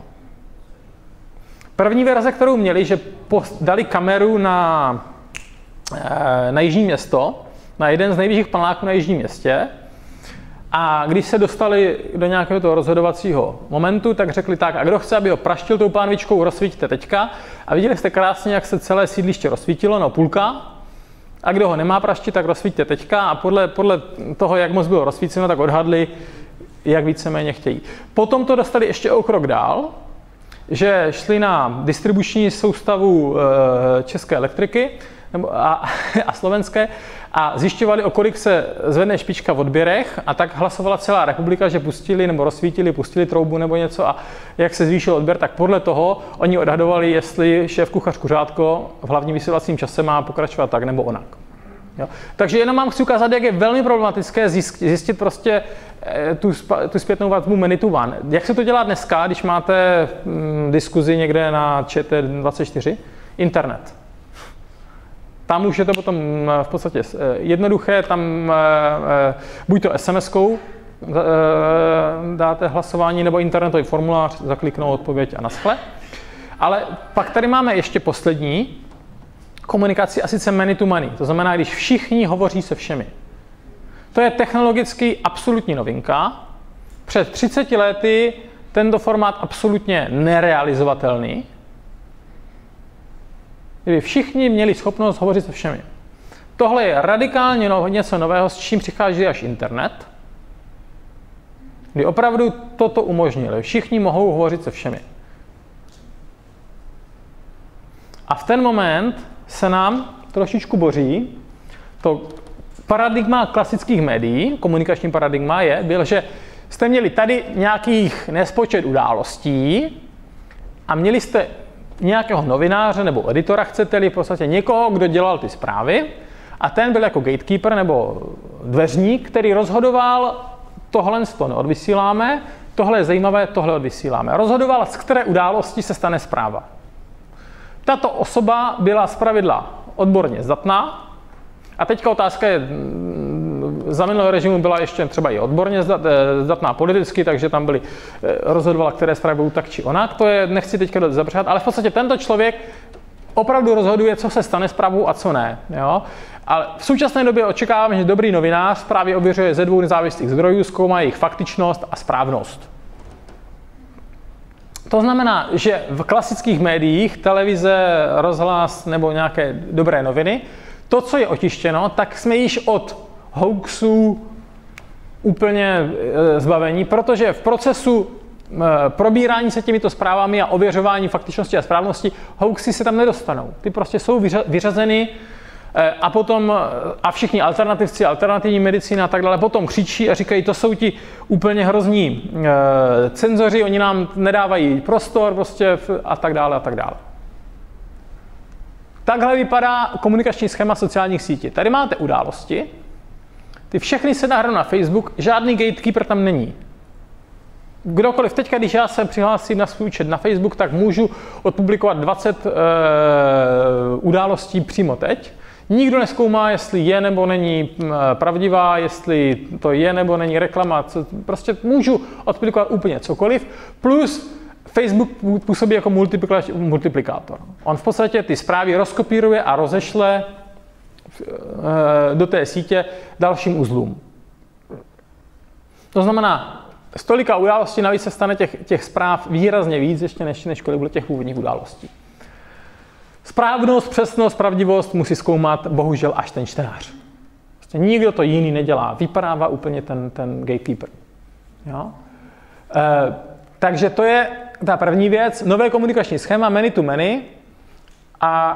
První verze, kterou měli, že dali kameru na, na Jižní Město, na jeden z nejvyšších paneláků na Jižním Městě, a když se dostali do nějakého toho rozhodovacího momentu, tak řekli tak, a kdo chce, aby ho praštil tou pánvičkou, rozsvítíte teďka. A viděli jste krásně, jak se celé sídliště rozsvítilo, no půlka. A kdo ho nemá praštit, tak rozsvítíte teďka. A podle, podle toho, jak moc bylo rozsvíceno, tak odhadli, jak víceméně chtějí. Potom to dostali ještě o krok dál, že šli na distribuční soustavu České elektriky, nebo a, a slovenské a zjišťovali, o kolik se zvedne špička v odběrech a tak hlasovala celá republika, že pustili nebo rozsvítili, pustili troubu nebo něco a jak se zvýšil odběr, tak podle toho oni odhadovali, jestli šéf kuchař Kuřátko v hlavním vysílacím čase má pokračovat tak nebo onak. Jo. Takže jenom vám chci ukázat, jak je velmi problematické zjistit prostě tu, tu zpětnou vazbu many to one. Jak se to dělá dneska, když máte hm, diskuzi někde na Č T dvacet čtyři? Internet. Tam už je to potom v podstatě jednoduché, tam buď to es em eskou dáte hlasování, nebo internetový formulář, zakliknout odpověď a naschle. Ale pak tady máme ještě poslední komunikaci, a sice many to many. To znamená, když všichni hovoří se všemi. To je technologicky absolutní novinka. Před třiceti lety tento formát absolutně nerealizovatelný. Kdyby všichni měli schopnost hovořit se všemi. Tohle je radikálně no, něco nového, s čím přichází až internet, kdy opravdu toto umožnili. Všichni mohou hovořit se všemi. A v ten moment se nám trošičku boří. To paradigma klasických médií, komunikační paradigma je, byl, že jste měli tady nějakých nespočet událostí a měli jste nějakého novináře nebo editora, chcete-li, v podstatě někoho, kdo dělal ty zprávy a ten byl jako gatekeeper nebo dveřník, který rozhodoval, tohle to neodvysíláme, tohle je zajímavé, tohle odvysíláme. Rozhodoval, z které události se stane zpráva. Tato osoba byla zpravidla odborně zdatná a teďka otázka je, za minulého režimu byla ještě třeba i odborně zdatná politicky, takže tam byly, rozhodovala, které zprávy budou tak či onak, to je, nechci teďka zabřát, ale v podstatě tento člověk opravdu rozhoduje, co se stane zprávou a co ne. Jo? Ale v současné době očekávám, že dobrý novinář zprávy ověřuje ze dvou nezávislých zdrojů, zkoumá jejich faktičnost a správnost. To znamená, že v klasických médiích, televize, rozhlas nebo nějaké dobré noviny, to, co je otištěno, tak jsme již od hoaxů úplně zbavení, protože v procesu probírání se těmito zprávami a ověřování faktičnosti a správnosti hoaxy se tam nedostanou. Ty prostě jsou vyřazeny a potom a všichni alternativci, alternativní medicína a tak dále potom křičí a říkají, to jsou ti úplně hrozní e, cenzoři, oni nám nedávají prostor prostě a tak dále a tak dále. Takhle vypadá komunikační schéma sociálních sítí. Tady máte události, ty všechny se nahrnou na Facebook, žádný gatekeeper tam není. Kdokoliv, teďka, když já se přihlásím na svůj účet na Facebook, tak můžu odpublikovat dvacet e, událostí přímo teď. Nikdo nezkoumá, jestli je nebo není pravdivá, jestli to je nebo není reklama. Prostě můžu odpublikovat úplně cokoliv. Plus Facebook působí jako multiplikátor. On v podstatě ty zprávy rozkopíruje a rozešle do té sítě dalším uzlům. To znamená, z tolika událostí navíc se stane těch, těch zpráv výrazně víc, ještě než, než kolik bylo těch původních událostí. Správnost, přesnost, pravdivost musí zkoumat bohužel až ten čtenář. Prostě nikdo to jiný nedělá. Vypadává úplně ten, ten gatekeeper. Jo? E, takže to je ta první věc. Nové komunikační schéma, many to many. A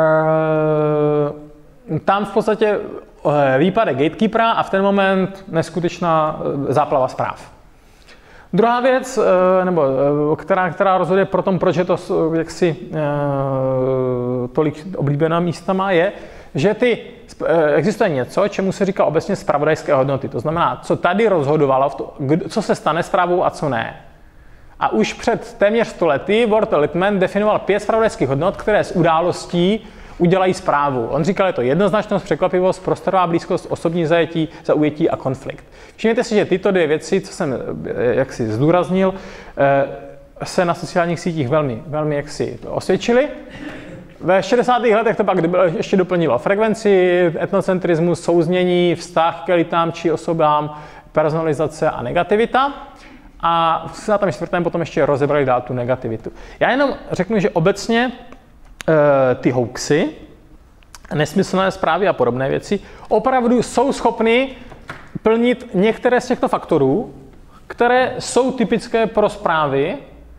e, tam v podstatě e, výpadek gatekeepera a v ten moment neskutečná záplava zpráv. Druhá věc, nebo která, která rozhoduje pro tom, proč je to jaksi tolik oblíbená místa má, je, že ty, existuje něco, čemu se říká obecně zpravodajské hodnoty. To znamená, co tady rozhodovalo, co se stane zprávou a co ne. A už před téměř sto lety Walter Lippmann definoval pět zpravodajských hodnot, které z událostí udělají zprávu. On říkal, je to jednoznačnost, překvapivost, prostorová blízkost, osobní zajetí, zaujetí a konflikt. Všimněte si, že tyto dvě věci, co jsem jaksi zdůraznil, se na sociálních sítích velmi, velmi jaksi osvědčily. Ve šedesátých letech to pak ještě doplnilo frekvenci, etnocentrismus, souznění, vztah k elitám či osobám, personalizace a negativita. A v sedmdesátém čtvrtém potom ještě rozebrali dál tu negativitu. Já jenom řeknu, že obecně ty hoaxy, nesmyslné zprávy a podobné věci opravdu jsou schopny plnit některé z těchto faktorů, které jsou typické pro zprávy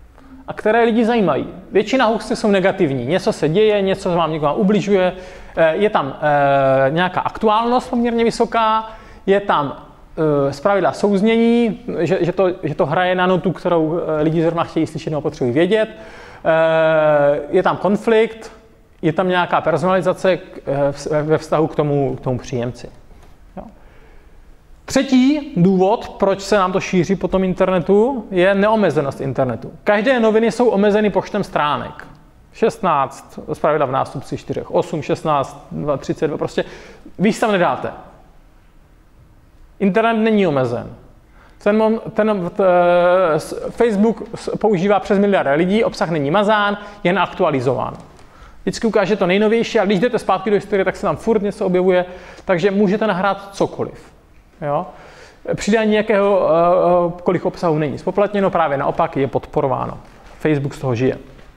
a které lidi zajímají. Většina hoaxů jsou negativní. Něco se děje, něco vám někoho ubližuje, je tam e, nějaká aktuálnost poměrně vysoká, je tam e, zpravidla souznění, že, že, to, že to hraje na notu, kterou lidi zrovna chtějí slyšet nebo potřebují vědět. E, je tam konflikt, je tam nějaká personalizace k, e, ve vztahu k tomu, k tomu příjemci. Jo. Třetí důvod, proč se nám to šíří po tom internetu, je neomezenost internetu. Každé noviny jsou omezeny počtem stránek. šestnáct, zpravidla v nástupci čtyři, osm, šestnáct, třicet dva, prostě víc tam nedáte. Internet není omezen. Ten, ten, t, Facebook používá přes miliarda lidí, obsah není mazán, jen aktualizován. Vždycky ukáže to nejnovější a když jdete zpátky do historie, tak se tam furt něco objevuje, takže můžete nahrát cokoliv. Jo? Přidání nějakého uh, kolik obsahu není spoplatněno, právě naopak je podporováno. Facebook z toho žije.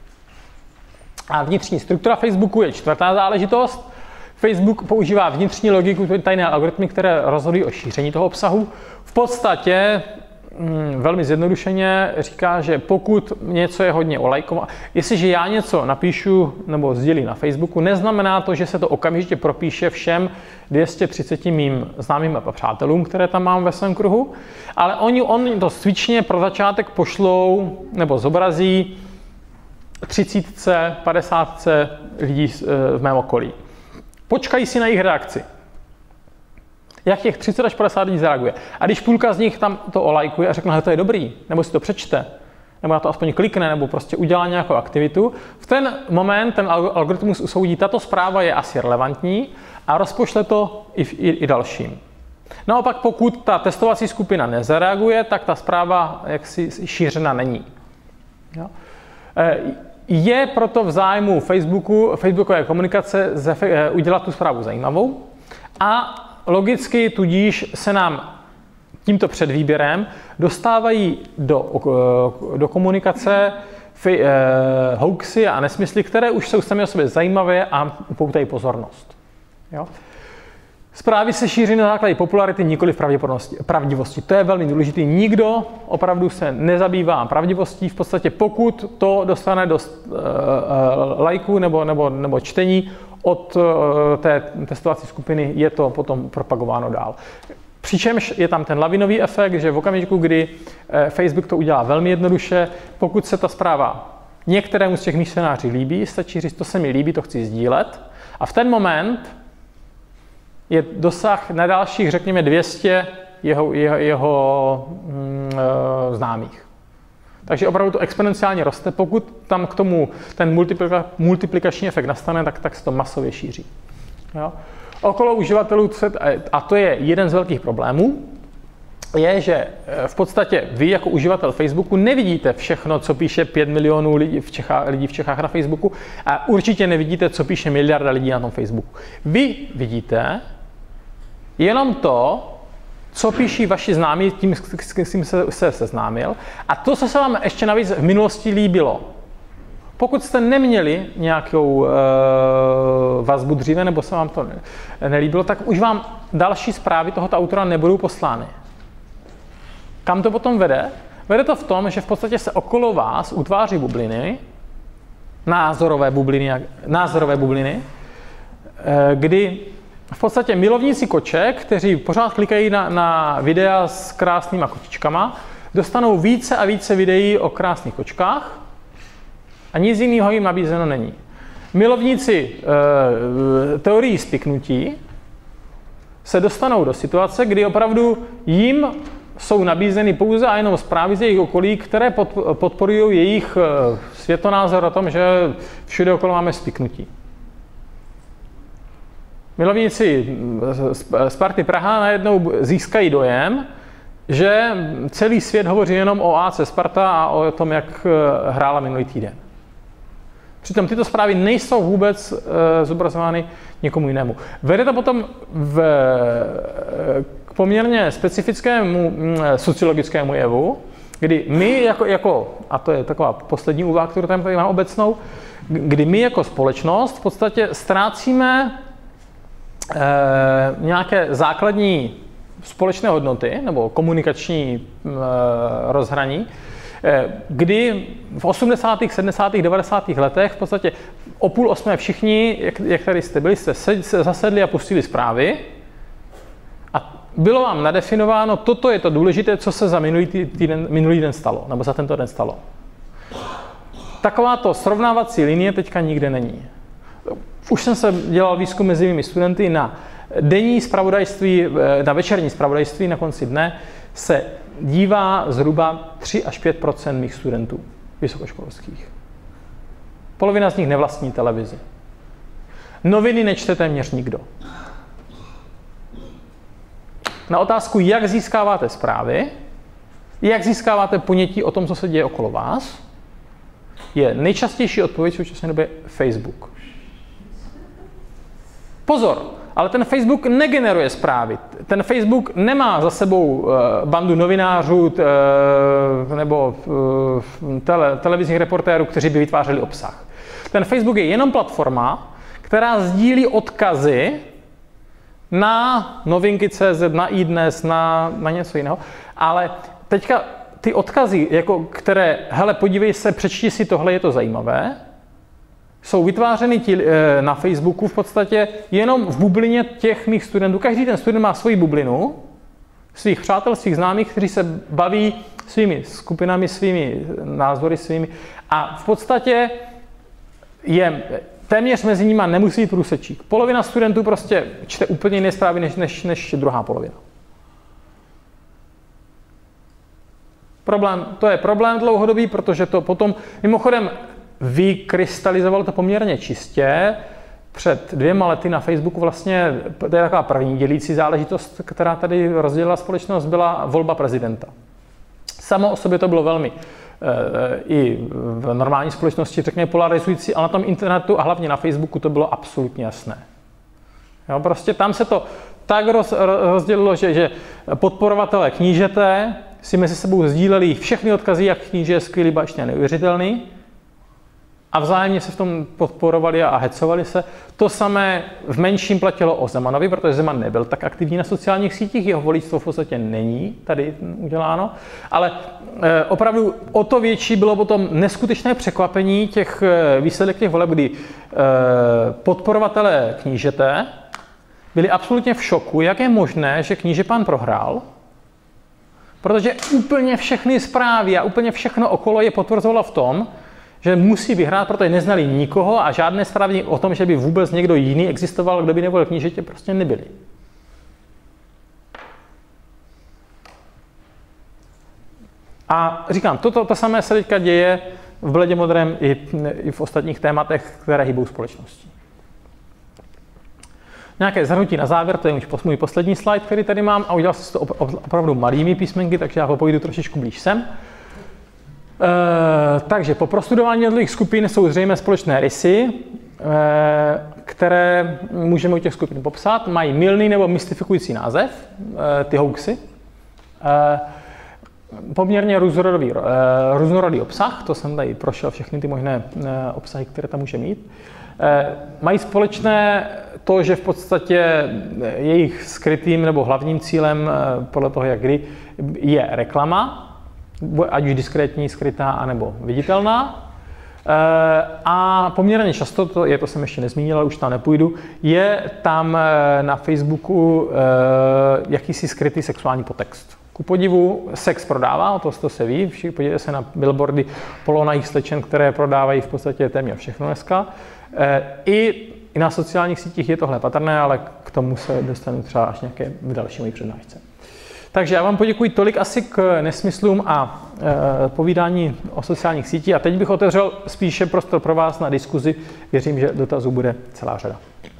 A vnitřní struktura Facebooku je čtvrtá záležitost. Facebook používá vnitřní logiku, tajné algoritmy, které rozhodují o šíření toho obsahu. V podstatě mm, velmi zjednodušeně říká, že pokud něco je hodně olajkované, jestliže já něco napíšu nebo sdělím na Facebooku, neznamená to, že se to okamžitě propíše všem dvěma stě třiceti mým známým a přátelům, které tam mám ve svém kruhu, ale oni, oni to cvičně pro začátek pošlou nebo zobrazí třicítce, padesátce lidí v mém okolí. Počkají si na jejich reakci. Jak těch třicet až padesát lidí zareaguje. A když půlka z nich tam to olajkuje a řekne, že to je dobrý, nebo si to přečte, nebo na to aspoň klikne, nebo prostě udělá nějakou aktivitu, v ten moment ten algoritmus usoudí, tato zpráva je asi relevantní a rozpošle to i, i, i dalším. Naopak, pokud ta testovací skupina nezareaguje, tak ta zpráva jaksi šířena není. Jo? Je proto v zájmu Facebooku, Facebookové komunikace udělat tu zprávu zajímavou a logicky tudíž se nám tímto předvýběrem dostávají do, do komunikace fej, eh, hoaxy a nesmysly, které už jsou sami o sobě zajímavé a upoutají pozornost. Jo? Zprávy se šíří na základě popularity, nikoli v pravdivosti. To je velmi důležité. Nikdo opravdu se nezabývá pravdivostí. V podstatě pokud to dostane dost uh, uh, lajků nebo, nebo, nebo čtení od uh, té testovací skupiny, je to potom propagováno dál. Přičemž je tam ten lavinový efekt, že v okamžiku, kdy uh, Facebook to udělá velmi jednoduše, pokud se ta zpráva některému z těch mých scénáří líbí, stačí říct, to se mi líbí, to chci sdílet. A v ten moment je dosah na dalších, řekněme, dvě stě jeho, jeho, jeho mm, e, známých. Takže opravdu to exponenciálně roste. Pokud tam k tomu ten multiplika, multiplikační efekt nastane, tak, tak se to masově šíří. Jo? Okolo uživatelů, a to je jeden z velkých problémů, je, že v podstatě vy jako uživatel Facebooku nevidíte všechno, co píše pět milionů lidí v Čechách, lidí v Čechách na Facebooku a určitě nevidíte, co píše miliarda lidí na tom Facebooku. Vy vidíte jenom to, co píší vaši známí, tím, s kým se, se seznámil, a to, co se vám ještě navíc v minulosti líbilo. Pokud jste neměli nějakou e, vazbu dříve, nebo se vám to ne, nelíbilo, tak už vám další zprávy tohoto autora nebudou poslány. Kam to potom vede? Vede to v tom, že v podstatě se okolo vás utváří bubliny, názorové bubliny, názorové bubliny, kdy v podstatě milovníci koček, kteří pořád klikají na, na videa s krásnýma kočičkama, dostanou více a více videí o krásných kočkách a nic jiného jim nabízeno není. Milovníci e, teorií spiknutí se dostanou do situace, kdy opravdu jim jsou nabízeny pouze a jenom zprávy z jejich okolí, které podporují jejich světonázor o tom, že všude okolo máme spiknutí. Milovníci Sparty Praha najednou získají dojem, že celý svět hovoří jenom o á cé Sparta a o tom, jak hrála minulý týden. Přitom tyto zprávy nejsou vůbec e, zobrazovány někomu jinému. Vede to potom v, k poměrně specifickému sociologickému jevu, kdy my jako, jako, a to je taková poslední úvaha, kterou tam tady mám obecnou, kdy my jako společnost v podstatě ztrácíme e, nějaké základní společné hodnoty nebo komunikační e, rozhraní, kdy v osmdesátých, sedmdesátých, devadesátých letech v podstatě o půl osmé všichni, jak, jak tady jste byli, jste se zasedli a pustili zprávy a bylo vám nadefinováno, toto je to důležité, co se za minulý, týden, minulý den stalo, nebo za tento den stalo. Takováto srovnávací linie teďka nikde není. Už jsem se dělal výzkum mezi mými studenty na denní zpravodajství, na večerní zpravodajství na konci dne se dívá zhruba tři až pět procent mých studentů vysokoškolských. Polovina z nich nevlastní televizi. Noviny nečte téměř nikdo. Na otázku, jak získáváte zprávy, jak získáváte ponětí o tom, co se děje okolo vás, je nejčastější odpověď v současné době Facebook. Pozor, ale ten Facebook negeneruje zprávy. Ten Facebook nemá za sebou bandu novinářů nebo tele, televizních reportérů, kteří by vytvářeli obsah. Ten Facebook je jenom platforma, která sdílí odkazy na novinky tečka cé zet, na iDnes, na, na něco jiného. Ale teďka ty odkazy, jako které, hele, podívej se, přečti si tohle, je to zajímavé, jsou vytvářeny ti, na Facebooku v podstatě jenom v bublině těch mých studentů. Každý ten student má svoji bublinu, svých přátel, svých známých, kteří se baví svými skupinami, svými názory, svými. A v podstatě je téměř mezi nimi nemusí být průsečík. Polovina studentů prostě čte úplně jiné zprávy než, než, než druhá polovina. Problém, to je problém dlouhodobý, protože to potom mimochodem vykrystalizoval to poměrně čistě. Před dvěma lety na Facebooku vlastně, to je taková první dělící záležitost, která tady rozdělila společnost, byla volba prezidenta. Samo o sobě to bylo velmi i v normální společnosti, řekněme, polarizující, ale na tom internetu a hlavně na Facebooku to bylo absolutně jasné. Jo, prostě tam se to tak roz, rozdělilo, že, že podporovatelé knížete si mezi sebou sdíleli všechny odkazy, jak kníže je skvělý, bačně neuvěřitelný, a vzájemně se v tom podporovali a hecovali se. To samé v menším platilo o Zemanovi, protože Zeman nebyl tak aktivní na sociálních sítích, jeho voličstvo v podstatě není tady uděláno, ale e, opravdu o to větší bylo potom neskutečné překvapení těch výsledek těch voleb, kdy e, podporovatelé knížete byli absolutně v šoku, jak je možné, že knížepán prohrál, protože úplně všechny zprávy a úplně všechno okolo je potvrzovalo v tom, že musí vyhrát, protože neznali nikoho a žádné zprávy o tom, že by vůbec někdo jiný existoval, kdo by nevolil knížetě, prostě nebyly. A říkám, toto to samé se teďka děje v Bledě modrém i, i v ostatních tématech, které hýbou společností. Nějaké zhrnutí na závěr, to je už můj poslední slide, který tady mám, a udělal jsem to opravdu malými písmenky, takže já ho pojdu trošičku blíž sem. E, takže po prostudování jednotlivých skupin jsou zřejmě společné rysy, e, které můžeme u těch skupin popsat. Mají mylný nebo mystifikující název, e, ty hoaxy. E, poměrně různorodý, e, různorodý obsah, to jsem tady prošel všechny ty možné e, obsahy, které tam může mít. E, mají společné to, že v podstatě jejich skrytým nebo hlavním cílem, e, podle toho, jak kdy, je reklama, ať už diskrétní, skrytá, anebo viditelná. A poměrně často, to je, to jsem ještě nezmínil, ale už tam nepůjdu, je tam na Facebooku jakýsi skrytý sexuální podtext. Ku podivu, sex prodává, to, to se ví, všichni podívejte se na billboardy polonahých slečen, které prodávají v podstatě téměř všechno dneska. I, I na sociálních sítích je tohle patrné, ale k tomu se dostanu třeba až nějaké v další mojí přednášce. Takže já vám poděkuji tolik asi k nesmyslům a e, povídání o sociálních sítích. A teď bych otevřel spíše prostor pro vás na diskuzi. Věřím, že dotazů bude celá řada.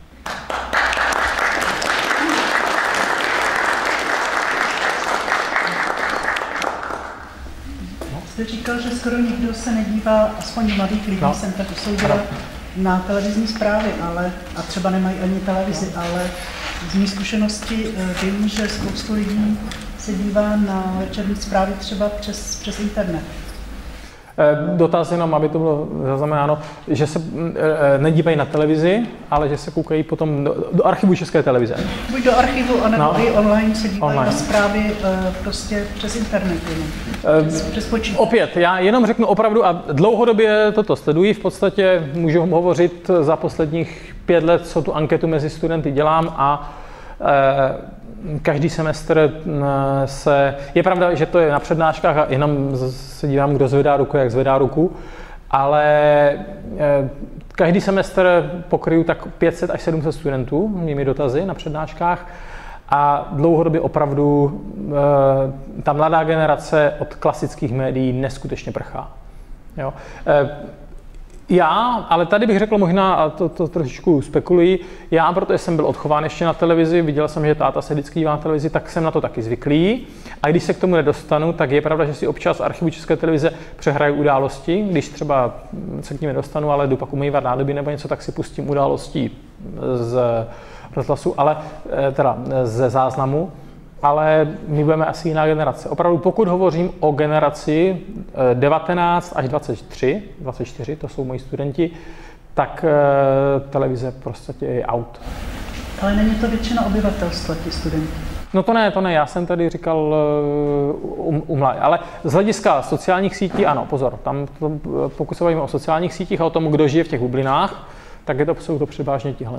Jste říkal, že skoro nikdo se nedívá, aspoň mladých lidí no. jsem tak usoudila, na televizní zprávy, ale, a třeba nemají ani televizi, ale z mé zkušenosti vím, že spoustu lidí se dívá na večerní zprávy třeba přes, přes internet. Dotaz jenom, aby to bylo zaznamenáno, že se nedívají na televizi, ale že se koukají potom do, do archivu České televize. Buď do archivu, anebo no. i online se dívají online. na zprávy prostě přes internet. Přes, přes počítač. Opět, já jenom řeknu opravdu, a dlouhodobě toto sleduji, v podstatě můžu hovořit za posledních pět let, co tu anketu mezi studenty dělám a každý semestr se, je pravda, že to je na přednáškách a jenom se dívám, kdo zvedá ruku, jak zvedá ruku, ale každý semestr pokryju tak pět set až sedm set studentů mými dotazy na přednáškách a dlouhodobě opravdu ta mladá generace od klasických médií neskutečně prchá. Jo. Já, ale tady bych řekl možná, a to, to trošičku spekuluji, já, protože jsem byl odchován ještě na televizi, viděl jsem, že táta se vždycky dívá na televizi, tak jsem na to taky zvyklý. A když se k tomu nedostanu, tak je pravda, že si občas z archivu České televize přehraju události. Když třeba se k nim nedostanu, ale jdu pak umývat nádoby nebo něco, tak si pustím události z rozhlasu, ale teda ze záznamu. Ale my budeme asi jiná generace. Opravdu, pokud hovořím o generaci devatenáct až dvacet tři, dvacet čtyři, to jsou moji studenti, tak televize prostě je out. Ale není to většina obyvatelstva, ti studenti? No to ne, to ne, já jsem tady říkal um, umlaj. Ale z hlediska sociálních sítí, ano, pozor, tam to, pokud se bavíme o sociálních sítích a o tom, kdo žije v těch bublinách, tak je to, jsou to převážně tihle.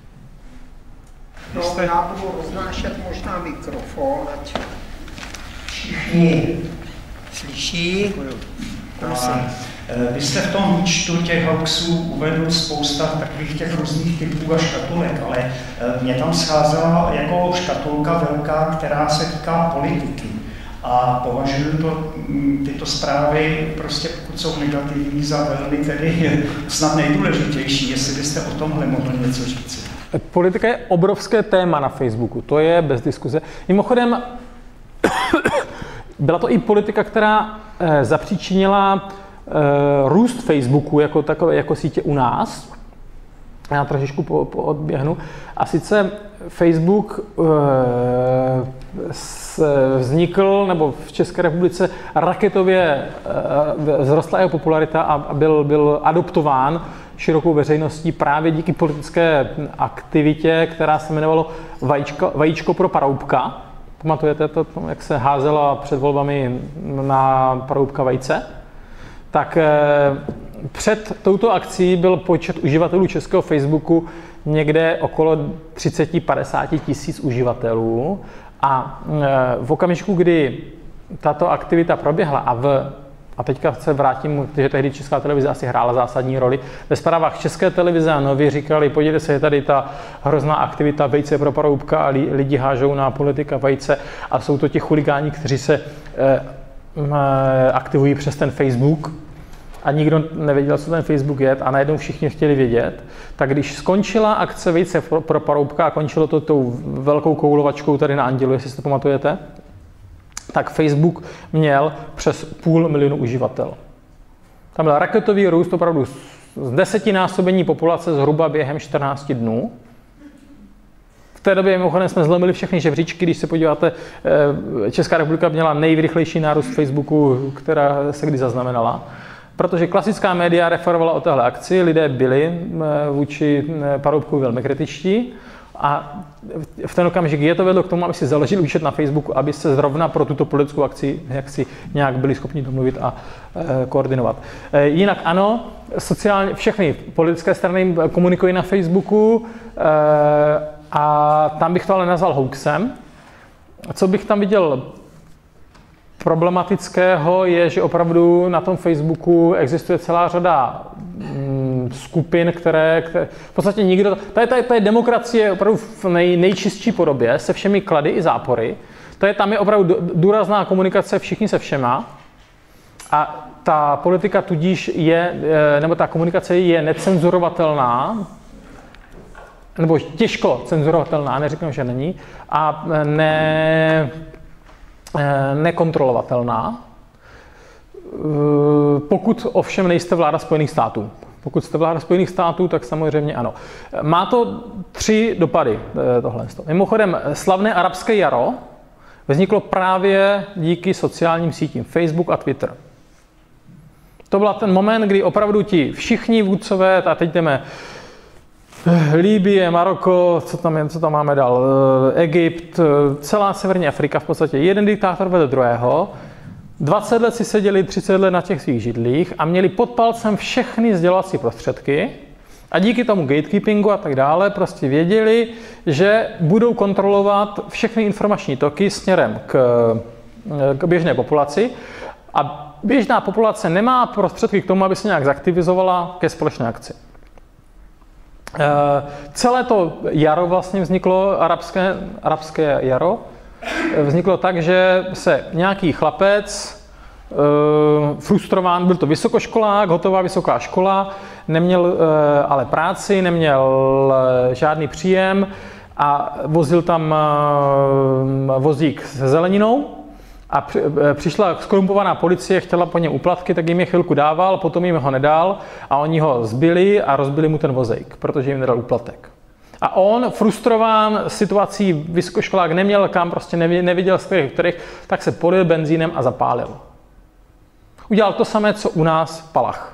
No, já budu roznášet možná mikrofon, ať všichni slyší. Vy jste v tom výčtu těch hoaxů uvedl spousta takových těch různých typů a škatulek, ale mě tam scházela jako škatulka velká, která se týká politiky. A považuji to, tyto zprávy, prostě pokud jsou negativní, za velmi tedy snad nejdůležitější, jestli byste o tomhle mohli něco říct. Politika je obrovské téma na Facebooku, to je bez diskuze. Mimochodem, byla to i politika, která eh, zapříčinila eh, růst Facebooku jako takové, jako sítě u nás. Já trošičku po, po odběhnu. A sice Facebook eh, s, vznikl, nebo v České republice raketově eh, vzrostla jeho popularita a byl, byl adoptován širokou veřejností právě díky politické aktivitě, která se jmenovalo Vajíčko, Vajíčko pro Paroubka. Pamatujete to, jak se házela před volbami na Paroubka vejce? Tak eh, před touto akcí byl počet uživatelů českého Facebooku někde okolo třicet až padesát tisíc uživatelů a eh, v okamžiku, kdy tato aktivita proběhla a v A teďka se vrátím, že tehdy Česká televize asi hrála zásadní roli. Ve zprávách České televize a Nově říkali, podívejte se, je tady ta hrozná aktivita Vejce pro Paroubka a lidi hážou na politika Vejce a jsou to ti chuligáni, kteří se eh, eh, aktivují přes ten Facebook a nikdo nevěděl, co ten Facebook je a najednou všichni chtěli vědět. Tak když skončila akce Vejce pro, pro Paroubka a končilo to tou velkou koulovačkou tady na Andělu, jestli si to pamatujete, tak Facebook měl přes půl milionu uživatel. Tam byl raketový růst opravdu z desetinásobení populace zhruba během čtrnácti dnů. V té době mimochodem jsme zlomili všechny žebříčky, když se podíváte, Česká republika měla nejrychlejší nárůst Facebooku, která se kdy zaznamenala. Protože klasická média referovala o téhle akci, lidé byli vůči Paroubku velmi kritičtí. A v ten okamžik je to vedlo k tomu, aby si založili účet na Facebooku, aby se zrovna pro tuto politickou akci jak si nějak byli schopni domluvit a e, koordinovat. E, jinak ano, sociálně, všechny politické strany komunikují na Facebooku e, a tam bych to ale nazval hoaxem. Co bych tam viděl problematického je, že opravdu na tom Facebooku existuje celá řada mm, skupin, které, které v podstatě nikdo, to je, to je, to je demokracie opravdu v nej, nejčistší podobě, se všemi klady i zápory. To je, tam je opravdu důrazná komunikace všichni se všema a ta politika tudíž je, nebo ta komunikace je necenzurovatelná, nebo těžko cenzurovatelná, neříkám, že není, a ne... nekontrolovatelná, pokud ovšem nejste vláda Spojených států. Pokud jste vláda Spojených států, tak samozřejmě ano. Má to tři dopady tohle. Mimochodem, slavné arabské jaro vzniklo právě díky sociálním sítím Facebook a Twitter. To byl ten moment, kdy opravdu ti všichni vůdcové, a teď jdeme Libye, Maroko, co tam, je, co tam máme dál, Egypt, celá severní Afrika v podstatě, jeden diktátor vedle druhého, dvacet let si seděli, třicet let na těch svých židlích a měli pod palcem všechny sdělovací prostředky a díky tomu gatekeepingu a tak dále prostě věděli, že budou kontrolovat všechny informační toky směrem k, k běžné populaci a běžná populace nemá prostředky k tomu, aby se nějak zaktivizovala ke společné akci. Celé to jaro vlastně vzniklo, arabské, arabské jaro, vzniklo tak, že se nějaký chlapec, frustrován, byl to vysokoškolák, hotová vysoká škola, neměl ale práci, neměl žádný příjem a vozil tam vozík se zeleninou a přišla zkorumpovaná policie, chtěla po něm úplatky, tak jim je chvilku dával, potom jim ho nedal a oni ho zbili a rozbili mu ten vozejk, protože jim nedal úplatek. A on, frustrován situací, vysokoškolák neměl kam, prostě neviděl z kterých, tak se polil benzínem a zapálil. Udělal to samé, co u nás Palach.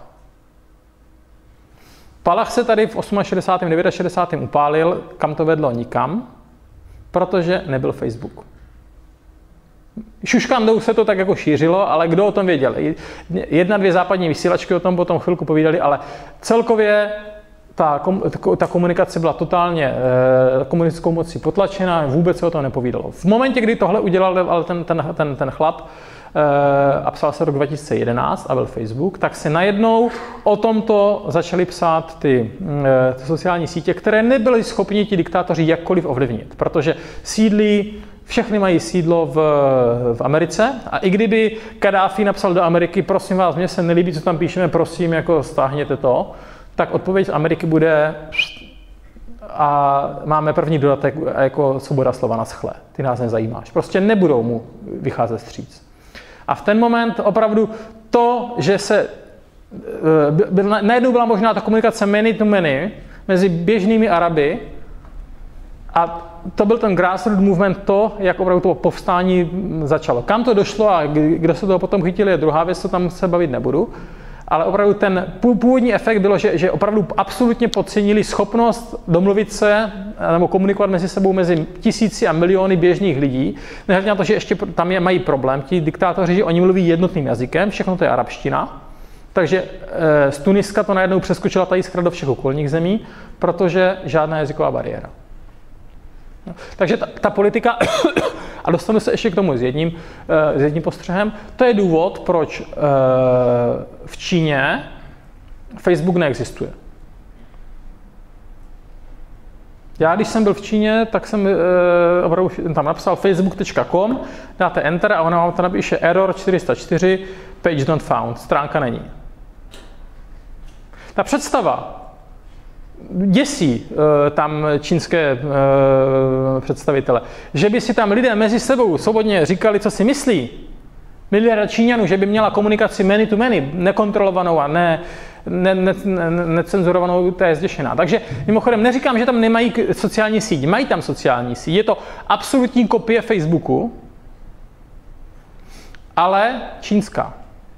Palach se tady v šedesátém osmém, šedesátém devátém upálil, kam to vedlo nikam, protože nebyl Facebook. Šuškandou se to tak jako šířilo, ale kdo o tom věděl? Jedna, dvě západní vysílačky o tom potom chvilku povídali, ale celkově ta, ta komunikace byla totálně eh, komunistickou mocí potlačena, vůbec se o tom nepovídalo. V momentě, kdy tohle udělal ale ten, ten, ten, ten chlap eh, a psal se rok dva tisíce jedenáct a byl Facebook, tak se najednou o tomto začaly psát ty, eh, ty sociální sítě, které nebyly schopni ti diktátoři jakkoliv ovlivnit, protože sídlí všechny mají sídlo v, v Americe a i kdyby Kadáfi napsal do Ameriky, prosím vás, mně se nelíbí, co tam píšeme, prosím, jako stáhněte to, tak odpověď z Ameriky bude a máme první dodatek jako svoboda slova naschle. Ty nás nezajímáš. Prostě nebudou mu vycházet vstříc. A v ten moment opravdu to, že se najednou byla možná ta komunikace many to many mezi běžnými Araby a to byl ten grassroots movement, to, jak opravdu to povstání začalo. Kam to došlo a kdo se toho potom chytili, je druhá věc, co tam se bavit nebudu. Ale opravdu ten původní efekt bylo, že, že opravdu absolutně podcenili schopnost domluvit se nebo komunikovat mezi sebou mezi tisíci a miliony běžných lidí. Nehledě na to, že ještě tam je, mají problém. Ti diktátoři, že oni mluví jednotným jazykem, všechno to je arabština. Takže e, z Tuniska to najednou přeskočila ta jiskra do všech okolních zemí, protože žádná jazyková bariéra. No, takže ta, ta politika, a dostanu se ještě k tomu s jedním, s jedním postřehem, to je důvod, proč v Číně Facebook neexistuje. Já, když jsem byl v Číně, tak jsem opravdu tam napsal facebook tečka com, dáte enter a ona vám to napíše error čtyři sta čtyři, page not found, stránka není. Ta představa děsí uh, tam čínské uh, představitele, že by si tam lidé mezi sebou svobodně říkali, co si myslí. Miliarda Číňanů, že by měla komunikaci many to many, nekontrolovanou a ne, ne, ne, ne, necenzurovanou, to je zděšená. Takže mimochodem neříkám, že tam nemají sociální síť, mají tam sociální síť. Je to absolutní kopie Facebooku, ale čínská.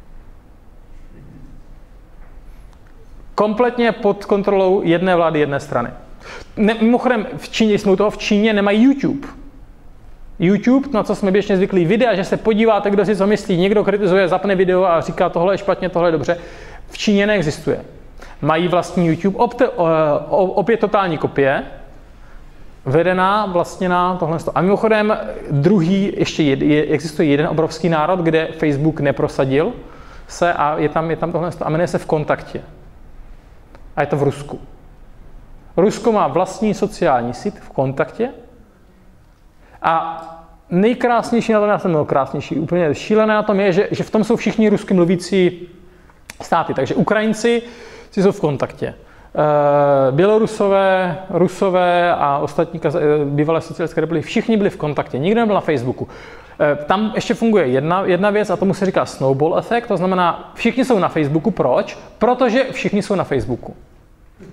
Kompletně pod kontrolou jedné vlády, jedné strany. Ne, mimochodem, v Číně, jsme u toho, v Číně nemají YouTube. YouTube, na co jsme běžně zvyklí, videa, že se podíváte, kdo si co myslí, někdo kritizuje, zapne video a říká, tohle je špatně, tohle je dobře. V Číně neexistuje. Mají vlastní YouTube, opte, opět totální kopie, vedená, vlastněná, tohle. A mimochodem, druhý, ještě jed, je, existuje jeden obrovský národ, kde Facebook neprosadil se a je tam, je tam tohle, a jmenuje se V kontaktě. A je to v Rusku. Rusko má vlastní sociální síť V kontaktě a nejkrásnější na tom, já jsem byl krásnější, úplně šílené na tom je, že, že v tom jsou všichni rusky mluvící státy. Takže Ukrajinci si jsou V kontaktě. Bělorusové, Rusové a ostatní bývalé socialistické republiky, všichni byli V kontaktě, nikdo nebyl na Facebooku. Tam ještě funguje jedna, jedna věc a tomu se říká snowball efekt, to znamená, všichni jsou na Facebooku. Proč? Protože všichni jsou na Facebooku.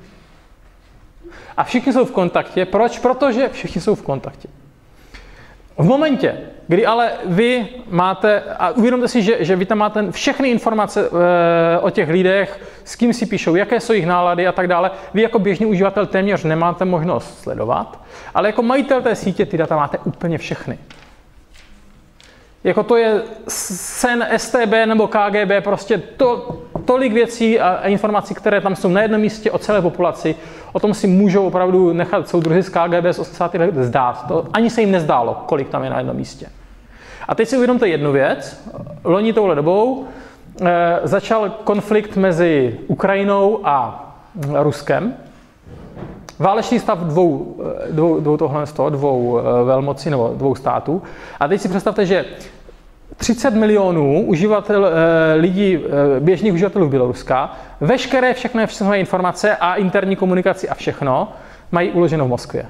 A všichni jsou V kontaktě. Proč? Protože všichni jsou V kontaktě. V momentě, kdy ale vy máte, a uvědomte si, že, že vy tam máte všechny informace e, o těch lidech, s kým si píšou, jaké jsou jejich nálady a tak dále, vy jako běžný uživatel téměř nemáte možnost sledovat, ale jako majitel té sítě ty data máte úplně všechny. Jako to je S E N, S T B nebo K G B, prostě to, tolik věcí a informací, které tam jsou na jednom místě o celé populaci, o tom si můžou opravdu nechat soudruzi z K G B z osmdesátých let zdát. To ani se jim nezdálo, kolik tam je na jednom místě. A teď si uvědomte jednu věc. Loni touhle dobou e, začal konflikt mezi Ukrajinou a Ruskem. Válečný stav dvou, dvou, dvou, tohle toho, dvou velmocí nebo dvou států. A teď si představte, že třicet milionů uživatel, lidí, běžných uživatelů Běloruska, veškeré všechny, všechny informace a interní komunikaci a všechno mají uloženo v Moskvě.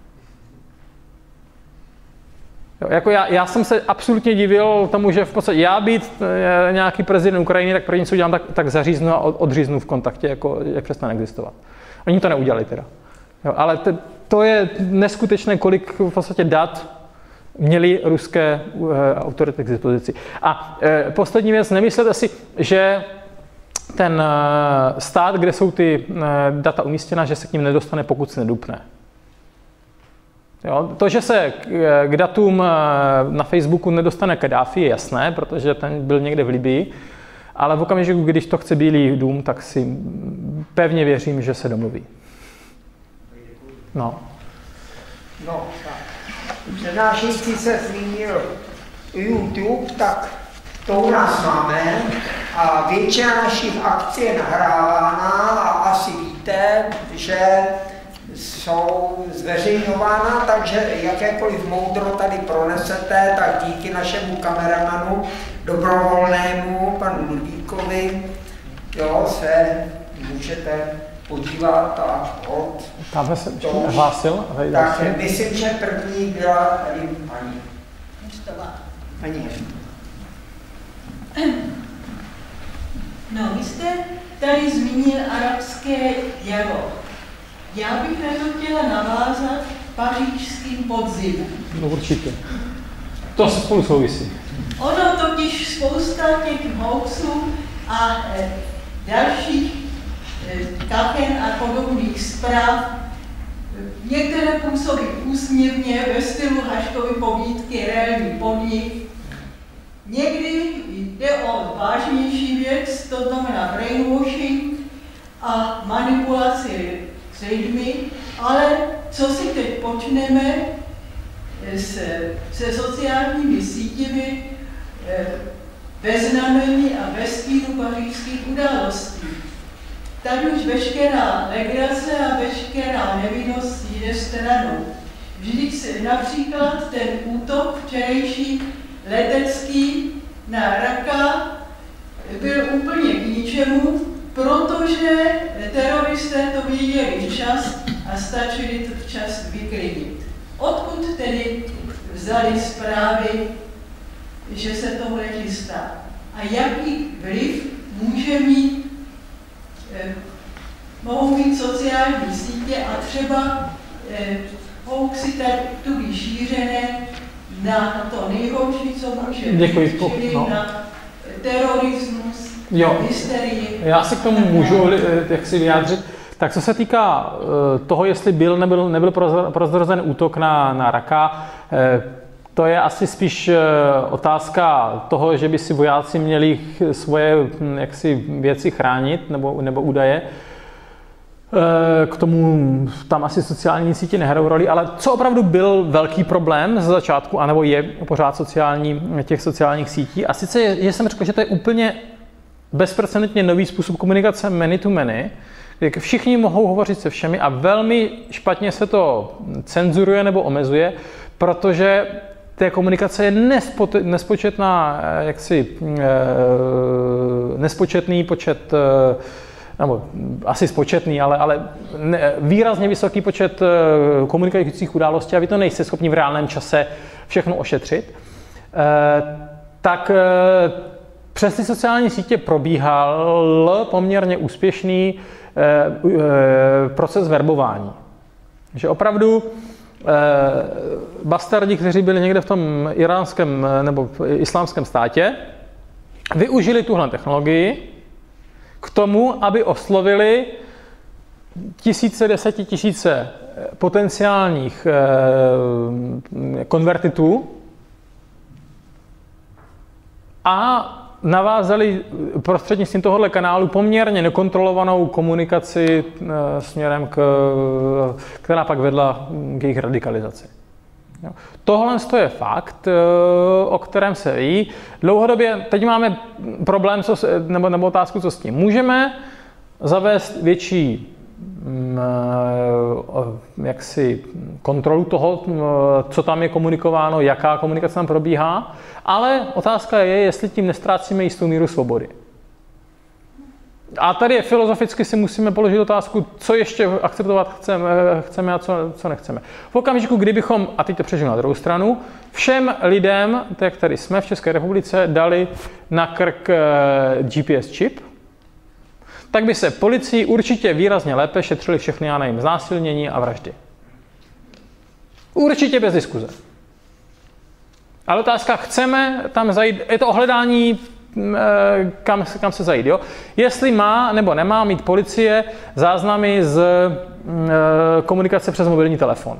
Jo, jako já, já jsem se absolutně divil tomu, že v podstatě já být nějaký prezident Ukrajiny, tak první, co udělám, tak, tak zaříznu a odříznu v kontaktě, jako jak přestane existovat. Oni to neudělali teda. Jo, ale to, to je neskutečné, kolik v podstatě dat měly ruské uh, autority k dispozici. A uh, poslední věc, nemyslete si, že ten uh, stát, kde jsou ty uh, data umístěna, že se k ním nedostane, pokud se nedupne. Jo, to, že se k, k datům uh, na Facebooku nedostane Kaddáfi, je jasné, protože ten byl někde v Libii, ale v okamžiku, když to chce Bílý dům, tak si pevně věřím, že se domluví. No. No, tak. Přednášející se zmínil YouTube, tak to u nás máme a většina našich akcí je nahrávána a asi víte, že jsou zveřejňována, takže jakékoliv moudro tady pronesete, tak díky našemu kameramanu dobrovolnému, panu Ludvíkovi, jo, se můžete podívat a od... Tam se hlásil? Tak myslím, že první byla tady paní. Paní. No, vy jste tady zmínil arabské jaro. Já bych na to chtěla navázat pařížským podzimem. No určitě. To se spolu souvisí. Ono totiž spousta těch hoaxů a e, dalších e, kachen a podobných zpráv některé působí úsměvně ve stylu Haškovy povídky Reálný podnik. Někdy jde o vážnější věc, to znamená brainwashing a manipulaci s lidmi, ale co si teď počneme se, se sociálními sítěmi ve znamení a ve stínu pařížských událostí. Tady už veškerá legrace a veškerá nevinnost jde stranou. Vždyť se například ten útok včerejší letecký na Raka byl úplně k ničemu, protože teroristé to věděli včas a stačili to včas vyklidit. Odkud tedy vzali zprávy, že se tohle chystá? A jaký vliv může mít, eh, mohou mít sociální sítě a třeba eh, hoaxy tady tu šířené na to nejhorší, co může být, čili no. na terorismus, jo. hysterii. Já si k tomu můžu jak si vyjádřit. Tak co se týká toho, jestli byl nebyl, nebyl prozrazen útok na, na Raka, to je asi spíš otázka toho, že by si vojáci měli svoje jaksi věci chránit nebo, nebo údaje. K tomu tam asi sociální sítě nehrajou roli, ale co opravdu byl velký problém ze začátku, anebo je pořád sociální, těch sociálních sítí, a sice je, že jsem řekl, že to je úplně bezprecedentně nový způsob komunikace many to many, kde všichni mohou hovořit se všemi a velmi špatně se to cenzuruje nebo omezuje, protože té komunikace je nespo, nespočetná, jaksi, nespočetný počet, nebo asi spočetný, ale, ale výrazně vysoký počet komunikačních událostí a vy to nejste schopni v reálném čase všechno ošetřit, tak přes ty sociální sítě probíhal poměrně úspěšný proces verbování. Že opravdu bastardi, kteří byli někde v tom iránském nebo islámském státě, využili tuhle technologii k tomu, aby oslovili tisíce, desetitisíce potenciálních konvertitů a navázali prostřednictvím tohohle kanálu poměrně nekontrolovanou komunikaci směrem, k, která pak vedla k jejich radikalizaci. Tohle je fakt, o kterém se ví. Dlouhodobě, teď máme problém, co, nebo, nebo otázku, co s tím. Můžeme zavést větší jaksi kontrolu toho, co tam je komunikováno, jaká komunikace tam probíhá, ale otázka je, jestli tím nestrácíme jistou míru svobody. A tady je filozoficky si musíme položit otázku, co ještě akceptovat chceme, chceme a co, co nechceme. V okamžiku, kdybychom, a teď to přežiju na druhou stranu, všem lidem, těch, který jsme v České republice, dali na krk G P S čip, tak by se policii určitě výrazně lépe šetřili všechny, já nevím, znásilnění a vraždy. Určitě bez diskuze. Ale otázka, chceme tam zajít, je to ohledání, kam, kam se zajít, jo? Jestli má nebo nemá mít policie záznamy z komunikace přes mobilní telefon.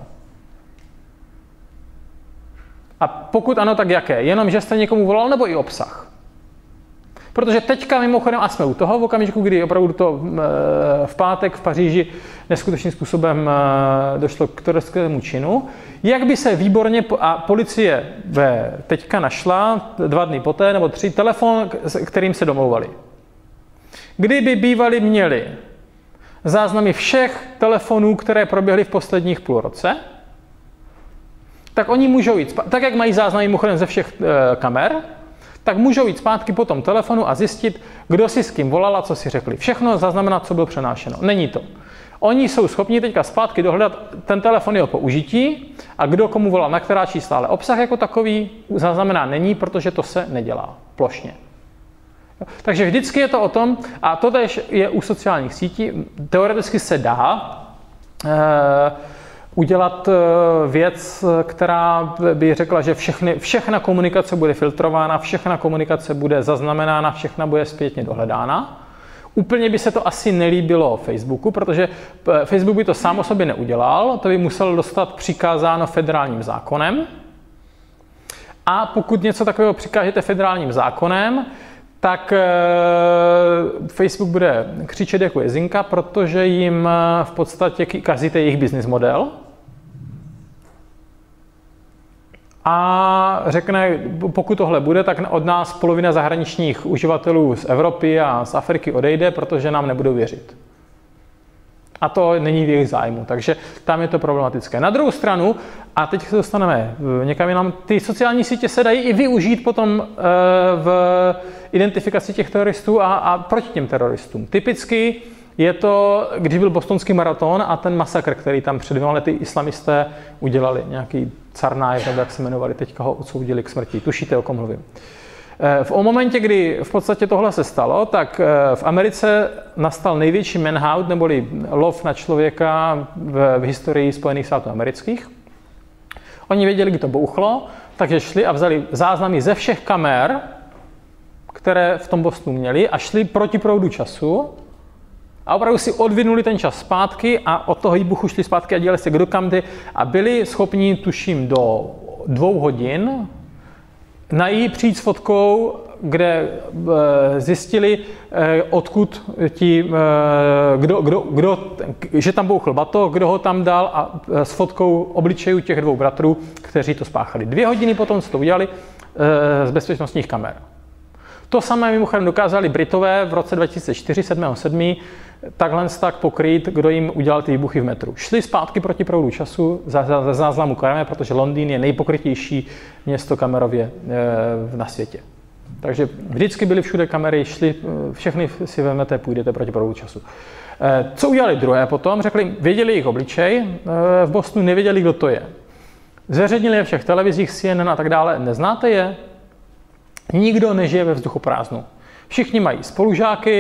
A pokud ano, tak jaké? Jenom, že jste někomu volal, nebo i obsah? Protože teďka mimochodem, a jsme u toho, v okamžiku, kdy opravdu to v pátek v Paříži neskutečným způsobem došlo k teroristickému činu, jak by se výborně, a policie teďka našla dva dny poté, nebo tři, telefon, kterým se domlouvali. Kdyby bývali měli záznamy všech telefonů, které proběhly v posledních půl roce, tak oni můžou jít, tak jak mají záznamy mimochodem ze všech kamer, tak můžou jít zpátky po tom telefonu a zjistit, kdo si s kým volal a co si řekli. Všechno zaznamenat, co bylo přenášeno. Není to. Oni jsou schopni teďka zpátky dohledat ten telefon jeho použití a kdo komu volal, na která čísla. Ale obsah jako takový zaznamená není, protože to se nedělá plošně. Takže vždycky je to o tom, a to tež je u sociálních sítí, teoreticky se dá eh, udělat věc, která by řekla, že všechny, všechna komunikace bude filtrována, všechna komunikace bude zaznamenána, všechna bude zpětně dohledána. Úplně by se to asi nelíbilo Facebooku, protože Facebook by to sám o sobě neudělal, to by musel dostat přikázáno federálním zákonem. A pokud něco takového přikážete federálním zákonem, tak Facebook bude křičet jako jezinka, protože jim v podstatě kazíte jejich business model. A řekne, pokud tohle bude, tak od nás polovina zahraničních uživatelů z Evropy a z Afriky odejde, protože nám nebudou věřit. A to není v jejich zájmu, takže tam je to problematické. Na druhou stranu, a teď se dostaneme někam jinam, ty sociální sítě se dají i využít potom v identifikaci těch teroristů a, a proti těm teroristům. Typicky je to, když byl bostonský maraton a ten masakr, který tam před dvěma lety islamisté udělali, nějaký Carnájev, nebo jak se jmenovali, teďka ho odsoudili k smrti. Tušíte, o kom mluvím. V momentě, kdy v podstatě tohle se stalo, tak v Americe nastal největší manhunt, neboli lov na člověka v, v historii Spojených států amerických. Oni věděli, kdy to bouchlo, takže šli a vzali záznamy ze všech kamer, které v tom Bostonu měli, a šli proti proudu času a opravdu si odvinuli ten čas zpátky a od toho výbuchu šli zpátky a dělali se kdo kam jde a byli schopni, tuším, do dvou hodin najít, přijít s fotkou, kde e, zjistili, e, odkud ti, e, kdo, kdo, kdo, že tam bouchl bato, kdo ho tam dal a e, s fotkou obličejů těch dvou bratrů, kteří to spáchali. Dvě hodiny potom, co to udělali e, z bezpečnostních kamer. To samé mimochodem dokázali Britové v roce dva tisíce čtyři, sedmého sedmého takhle tak pokrýt, kdo jim udělal ty výbuchy v metru. Šli zpátky proti proudu času za, za, za záznamu kamer, protože Londýn je nejpokrytější město kamerově e, na světě. Takže vždycky byly všude kamery, šli, všechny si vezmete, půjdete proti proudu času. E, co udělali druhé potom? Řekli, věděli jejich obličej, e, v Bostonu nevěděli, kdo to je. Zveřejnili je všech televizích, C N N a tak dále. Neznáte je? Nikdo nežije ve vzduchoprázdnu. Všichni mají spolužáky,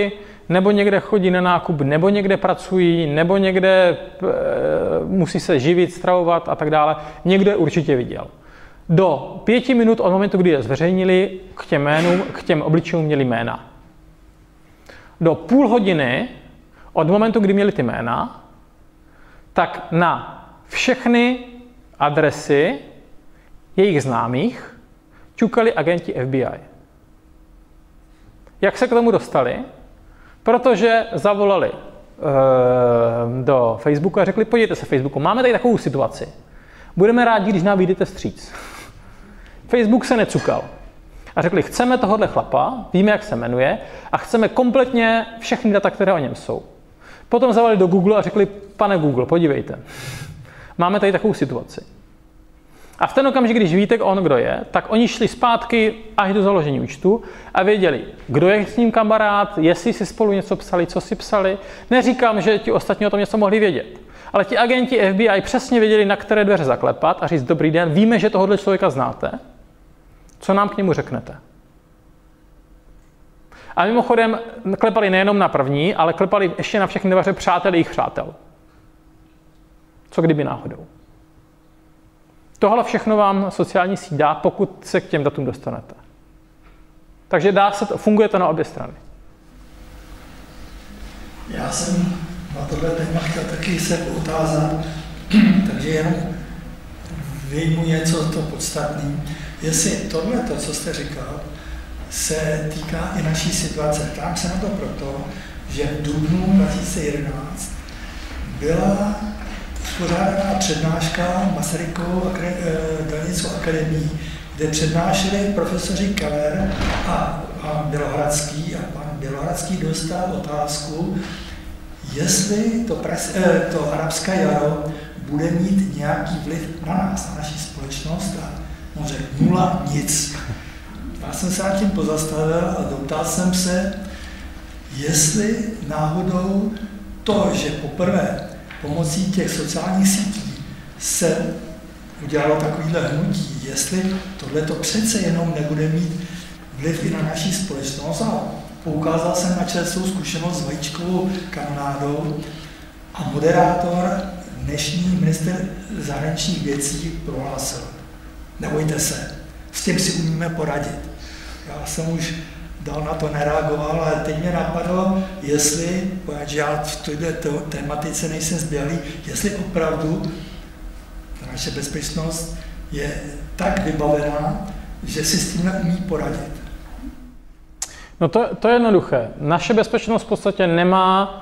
nebo někde chodí na nákup, nebo někde pracují, nebo někde e, musí se živit, stravovat a tak dále. Někdo je určitě viděl. Do pěti minut od momentu, kdy je zveřejnili, k těm, jménům, k těm obličejům měli jména. Do půl hodiny od momentu, kdy měli ty jména, tak na všechny adresy jejich známých ťukali agenti F B I. Jak se k tomu dostali? Protože zavolali e, do Facebooku a řekli, podívejte se Facebooku, máme tady takovou situaci. Budeme rádi, když nám vyjdete vstříc. Facebook se necukal. A řekli, chceme tohohle chlapa, víme, jak se jmenuje, a chceme kompletně všechny data, které o něm jsou. Potom zavolali do Google a řekli, pane Google, podívejte, máme tady takovou situaci. A v ten okamžik, když víte, on kdo je, tak oni šli zpátky až do založení účtu a věděli, kdo je s ním kamarád, jestli si spolu něco psali, co si psali. Neříkám, že ti ostatní o tom něco mohli vědět. Ale ti agenti F B I přesně věděli, na které dveře zaklepat a říct, dobrý den, víme, že tohohle člověka znáte. Co nám k němu řeknete? A mimochodem klepali nejenom na první, ale klepali ještě na všechny dveře přátel jejich přátel. Co kdyby náhodou? Tohle všechno vám sociální síť dá, pokud se k těm datům dostanete. Takže dá se to, funguje to na obě strany. Já jsem na tohle téma chtěl taky se poutázat, takže jenom vyjmu něco to podstatné. Jestli tohle, to, co jste říkal, se týká i naší situace. Ptám se na to proto, že v dubnu dva tisíce jedenáct byla uspořádaná přednáška Masarykovou dálnicovou akademii, kde přednášeli profesoři Keller a pan Bělohradský a pan Bělohradský dostal otázku, jestli to, pres, to arabské jaro bude mít nějaký vliv na nás, na naši společnost, a on řekl nula, nic. Já jsem se nad tím pozastavil a doptal jsem se, jestli náhodou to, že poprvé pomocí těch sociálních sítí se udělalo takovýhle hnutí, jestli tohleto přece jenom nebude mít vliv i na naší společnost. A poukázal jsem na čerstvou zkušenost s vajíčkovou kanonádou a moderátor, dnešní ministr zahraničních věcí, prohlásil: nebojte se, s tím si umíme poradit. Já jsem už dál na to nereagoval, ale teď mě napadlo, jestli, protože já v této tématice nejsem zběhlý, jestli opravdu ta naše bezpečnost je tak vybavená, že si s tím neumí poradit. No to, to je jednoduché. Naše bezpečnost v podstatě nemá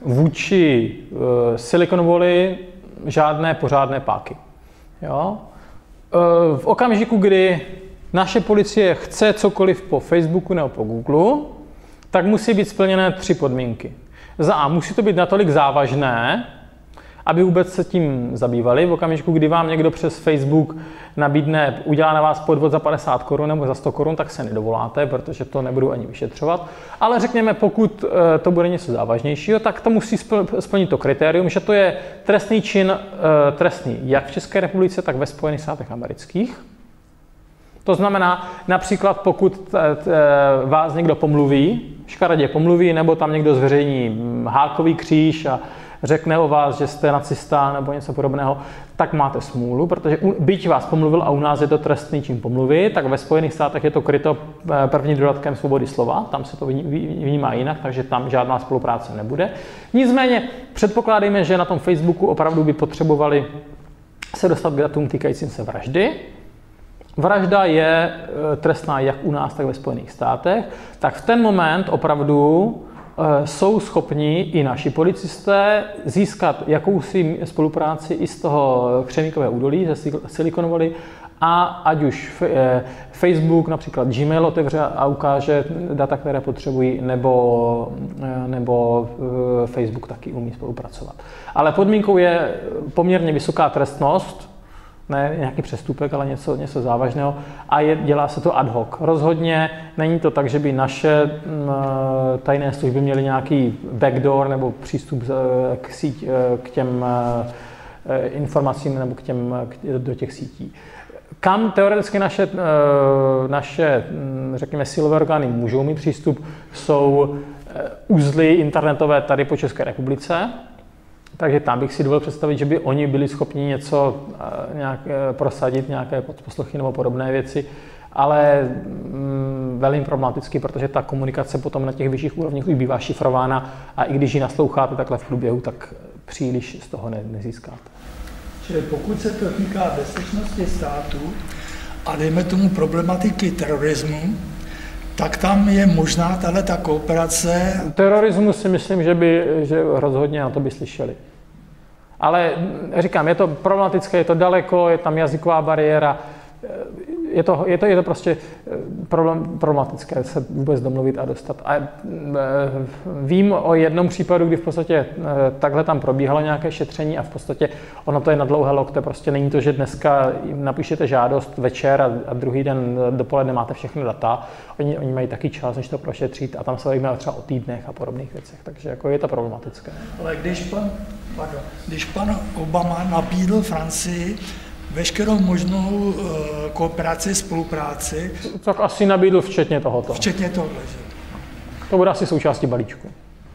vůči uh, Silicon Valley žádné pořádné páky. Jo? Uh, v okamžiku, kdy naše policie chce cokoliv po Facebooku nebo po Google, tak musí být splněné tři podmínky. Za A, musí to být natolik závažné, aby vůbec se tím zabývali. V okamžiku, kdy vám někdo přes Facebook nabídne, udělá na vás podvod za padesát korun nebo za sto korun, tak se nedovoláte, protože to nebudu ani vyšetřovat. Ale řekněme, pokud to bude něco závažnějšího, tak to musí splnit to kritérium, že to je trestný čin trestný jak v České republice, tak ve Spojených státech amerických. To znamená, například pokud vás někdo pomluví, škaredě pomluví, nebo tam někdo zveřejní hákový kříž a řekne o vás, že jste nacista nebo něco podobného, tak máte smůlu, protože byť vás pomluvil a u nás je to trestný čin pomluvy, tak ve Spojených státech je to kryto prvním dodatkem svobody slova, tam se to vnímá jinak, takže tam žádná spolupráce nebude. Nicméně předpokládejme, že na tom Facebooku opravdu by potřebovali se dostat k datům týkajícím se vraždy. Vražda je trestná jak u nás, tak ve Spojených státech, tak v ten moment opravdu jsou schopni i naši policisté získat jakousi spolupráci i z toho Křemíkového údolí, ze Silicon Valley, a ať už Facebook, například Gmail otevře a ukáže data, které potřebují, nebo, nebo Facebook taky umí spolupracovat. Ale podmínkou je poměrně vysoká trestnost, ne nějaký přestupek, ale něco, něco závažného, a je, dělá se to ad hoc. Rozhodně není to tak, že by naše m, tajné služby měly nějaký backdoor nebo přístup k, síť, k těm informacím nebo k těm, do těch sítí. Kam teoreticky naše, naše, řekněme, silové orgány můžou mít přístup, jsou uzly internetové tady po České republice. Takže tam bych si dovolil představit, že by oni byli schopni něco nějak prosadit, nějaké poslechy nebo podobné věci, ale mm, velmi problematicky, protože ta komunikace potom na těch vyšších úrovních už bývá šifrována a i když ji nasloucháte takhle v průběhu, tak příliš z toho ne, nezískáte. Čili pokud se to týká bezpečnosti státu a dejme tomu problematiky terorismu, tak tam je možná tato kooperace. Terorismus si myslím, že by že rozhodně na to by slyšeli. Ale říkám, je to problematické, je to daleko, je tam jazyková bariéra, je to, je to, je to prostě problém, problematické se vůbec domluvit a dostat. A vím o jednom případu, kdy v podstatě takhle tam probíhalo nějaké šetření a v podstatě ono to je na dlouhé lokte, prostě není to, že dneska napíšete žádost večer a, a druhý den dopoledne máte všechny data. Oni, oni mají taky čas, než to prošetřit a tam se bavíme třeba o týdnech a podobných věcech, takže jako je to problematické. Ale když pan, pardon, když pan Obama nabídl Francii veškerou možnou uh, kooperaci, spolupráci. Tak asi nabídl včetně tohoto. Včetně tohle, že? To bude asi součástí balíčku.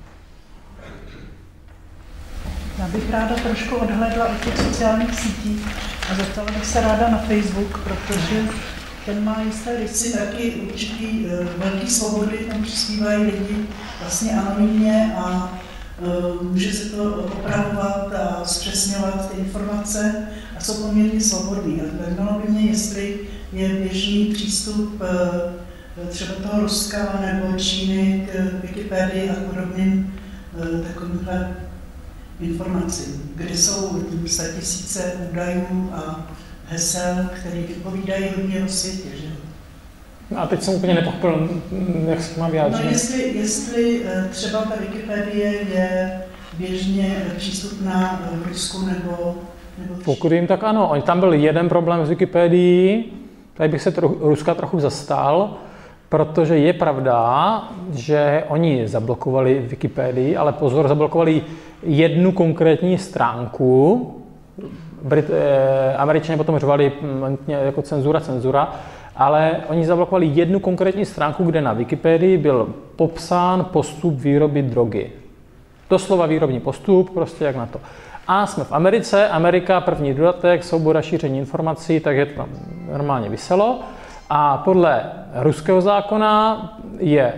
Já bych ráda trošku odhlédla od těch sociálních sítí a zeptala bych se ráda na Facebook, protože ten má jisté rysy, taky určitý uh, velký svobody, tam přispívají lidi vlastně anonymně a uh, může se to opravovat a zpřesňovat ty informace a jsou poměrně svobodný. A zajímalo by mě, jestli je běžný přístup uh, třeba toho Ruska nebo Číny k Wikipedii a podobným uh, takovýmhle informacím, kde jsou statisíce údajů a hesel, které vypovídají hodně o světě, že? A teď jsem úplně nepochopil, jak se má vyjádřit. No jestli, jestli třeba ta Wikipedie je běžně přístupná v Rusku nebo... nebo Pokud jim tak ano, tam byl jeden problém s Wikipedií, tady bych se trochu, Ruska trochu zastal, protože je pravda, že oni zablokovali Wikipedii, ale pozor, zablokovali jednu konkrétní stránku. Brit, eh, Američané potom řvali jako cenzura, cenzura, ale oni zablokovali jednu konkrétní stránku, kde na Wikipedii byl popsán postup výroby drogy. Doslova výrobní postup, prostě jak na to. A jsme v Americe, Amerika, první dodatek, svoboda šíření informací, takže to tam normálně viselo. A podle ruského zákona je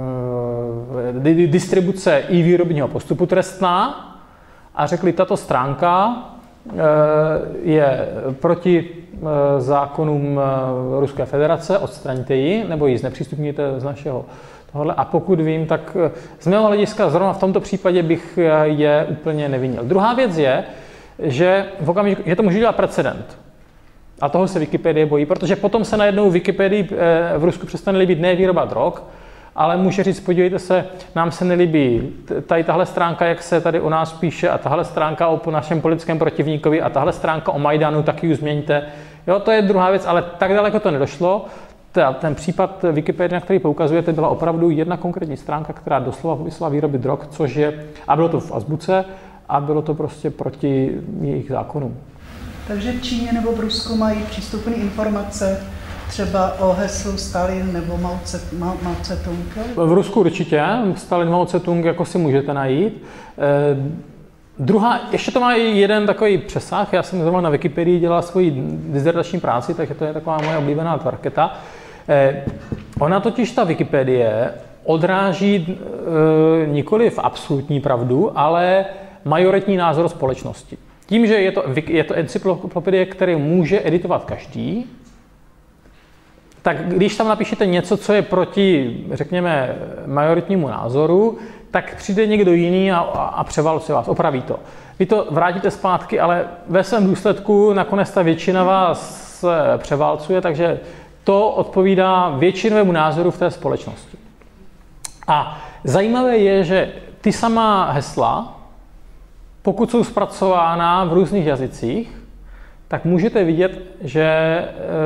e, distribuce i výrobního postupu trestná a řekli, tato stránka e, je proti e, zákonům e, Ruské federace, odstraňte ji nebo ji znepřístupníte z našeho tohle. A pokud vím, tak z mého hlediska zrovna v tomto případě bych je úplně nevinil. Druhá věc je, že v okamžiku, že to může dělat precedent. A toho se Wikipedie bojí, protože potom se najednou Wikipedii v Rusku přestane líbit ne výroba drog, ale může říct, podívejte se, nám se nelíbí tady tahle stránka, jak se tady u nás píše, a tahle stránka o našem politickém protivníkovi a tahle stránka o Majdanu, taky ji změňte. Jo, to je druhá věc, ale tak daleko to nedošlo. Ten případ Wikipedie, na který poukazujete, byla opravdu jedna konkrétní stránka, která doslova popisila výroby drog, což je, a bylo to v azbuce, a bylo to prostě proti jejich zákonům. Takže v Číně nebo v Rusku mají přístupné informace třeba o heslu Stalin nebo Mao Tse-tung? V Rusku určitě, Stalin, Mao Tse-tung jako si můžete najít. Eh, druhá, ještě to má jeden takový přesah, já jsem zrovna na Wikipedii dělal svoji dizertační práci, takže to je taková moje oblíbená tvarketa. Eh, ona totiž ta Wikipedie odráží eh, nikoli v absolutní pravdu, ale majoritní názor společnosti. Tím, že je to, je to encyklopedie, které může editovat každý, tak když tam napíšete něco, co je proti, řekněme, majoritnímu názoru, tak přijde někdo jiný a, a převalcuje vás, opraví to. Vy to vrátíte zpátky, ale ve svém důsledku nakonec ta většina vás převálcuje, takže to odpovídá většinovému názoru v té společnosti. A zajímavé je, že ty samá hesla, pokud jsou zpracována v různých jazycích, tak můžete vidět, že e,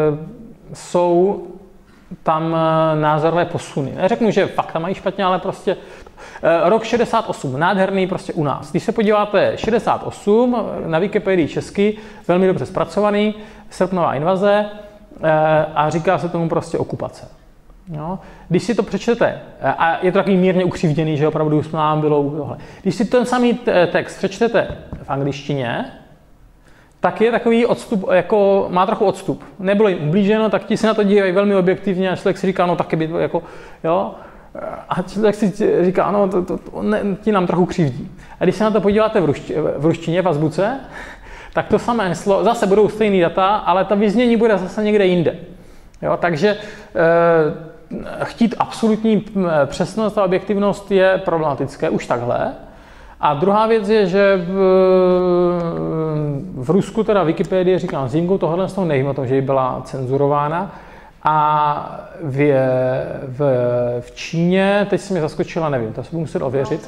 jsou tam názorové posuny. Neřeknu, že fakt tam mají špatně, ale prostě e, rok šedesát osm, nádherný prostě u nás. Když se podíváte šedesát osm, na Wikipedii česky, velmi dobře zpracovaný, srpnová invaze e, a říká se tomu prostě okupace. Jo? Když si to přečtete, a je to takový mírně ukřivděný, že opravdu nám bylo tohle. Když si ten samý text přečtete v angličtině, tak je takový odstup, jako má trochu odstup. Nebylo jim ublíženo, tak ti se na to dívají velmi objektivně a člověk si říká, no taky by to jako, jo. A člověk si říká, no to, to, to ne, ti nám trochu křivdí. A když se na to podíváte v, rušti, v ruštině, v azbuce, tak to samé heslo, zase budou stejný data, ale ta vyznění bude zase někde jinde. Jo, takže e, chtít absolutní přesnost a objektivnost je problematické už takhle. A druhá věc je, že v, v Rusku teda Wikipedie, říkám s výjimkou tohohle z toho nevím o tom, že by byla cenzurována. A v, v, v Číně, teď se mě zaskočila, nevím, to se budu muset ověřit.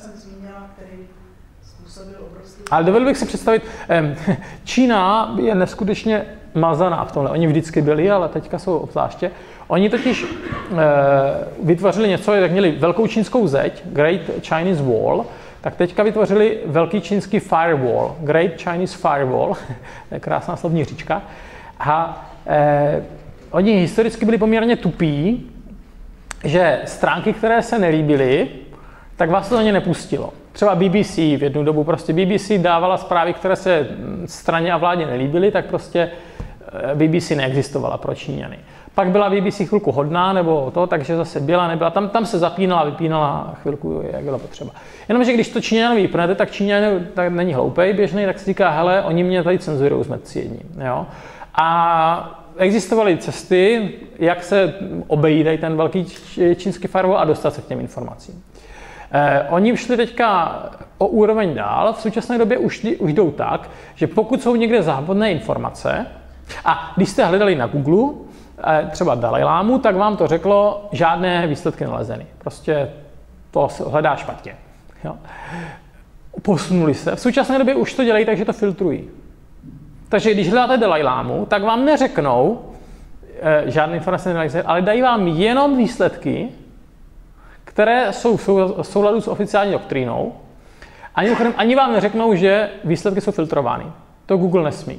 Ale dovedl bych si představit, Čína je neskutečně mazaná v tomhle. Oni vždycky byli, ale teďka jsou obzvláště. Oni totiž vytvořili něco, jak měli velkou čínskou zeď, Great Chinese Wall, tak teďka vytvořili velký čínský firewall, Great Chinese Firewall, krásná slovní říčka. A eh, oni historicky byli poměrně tupí, že stránky, které se nelíbily, tak vás to ani nepustilo. Třeba B B C v jednu dobu, prostě B B C dávala zprávy, které se straně a vládě nelíbily, tak prostě B B C neexistovala pro Číňany. Pak byla B B C chvilku hodná, nebo to, takže zase byla, nebyla. Tam, tam se zapínala, vypínala chvilku, jak bylo potřeba. Jenomže když to Číňanovi vypnete, tak Číňan tak není hloupej, běžný, tak si říká, hele, oni mě tady cenzurují s metci jedním. Jo? A existovaly cesty, jak se obejít ten velký čínský firewall a dostat se k těm informacím. Eh, oni šli teďka o úroveň dál, v současné době už, už jdou tak, že pokud jsou někde závodné informace, a když jste hledali na Google, eh, třeba Dalajlámu, tak vám to řeklo, žádné výsledky nalezeny. Prostě to hledá špatně. Jo? Posunuli se. V současné době už to dělají, takže to filtrují. Takže když hledáte Dalajlámu, tak vám neřeknou e, žádné informace nenalezeny, ale dají vám jenom výsledky, které jsou v souladu s oficiální doktrínou. Ani, ani vám neřeknou, že výsledky jsou filtrovány. To Google nesmí.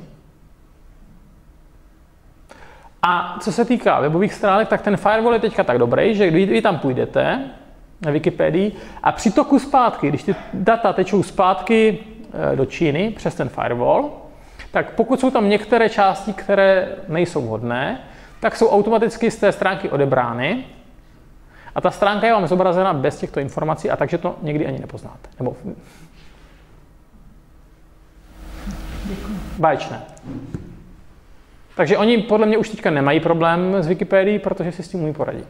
A co se týká webových stránek, tak ten firewall je teďka tak dobrý, že když vy tam půjdete na Wikipedii a při toku zpátky, když ty data tečou zpátky do Číny přes ten firewall, tak pokud jsou tam některé části, které nejsou vhodné, tak jsou automaticky z té stránky odebrány a ta stránka je vám zobrazena bez těchto informací a takže to někdy ani nepoznáte. Nebo... Báječné. Takže oni podle mě už teďka nemají problém s Wikipedií, protože si s tím umí poradit.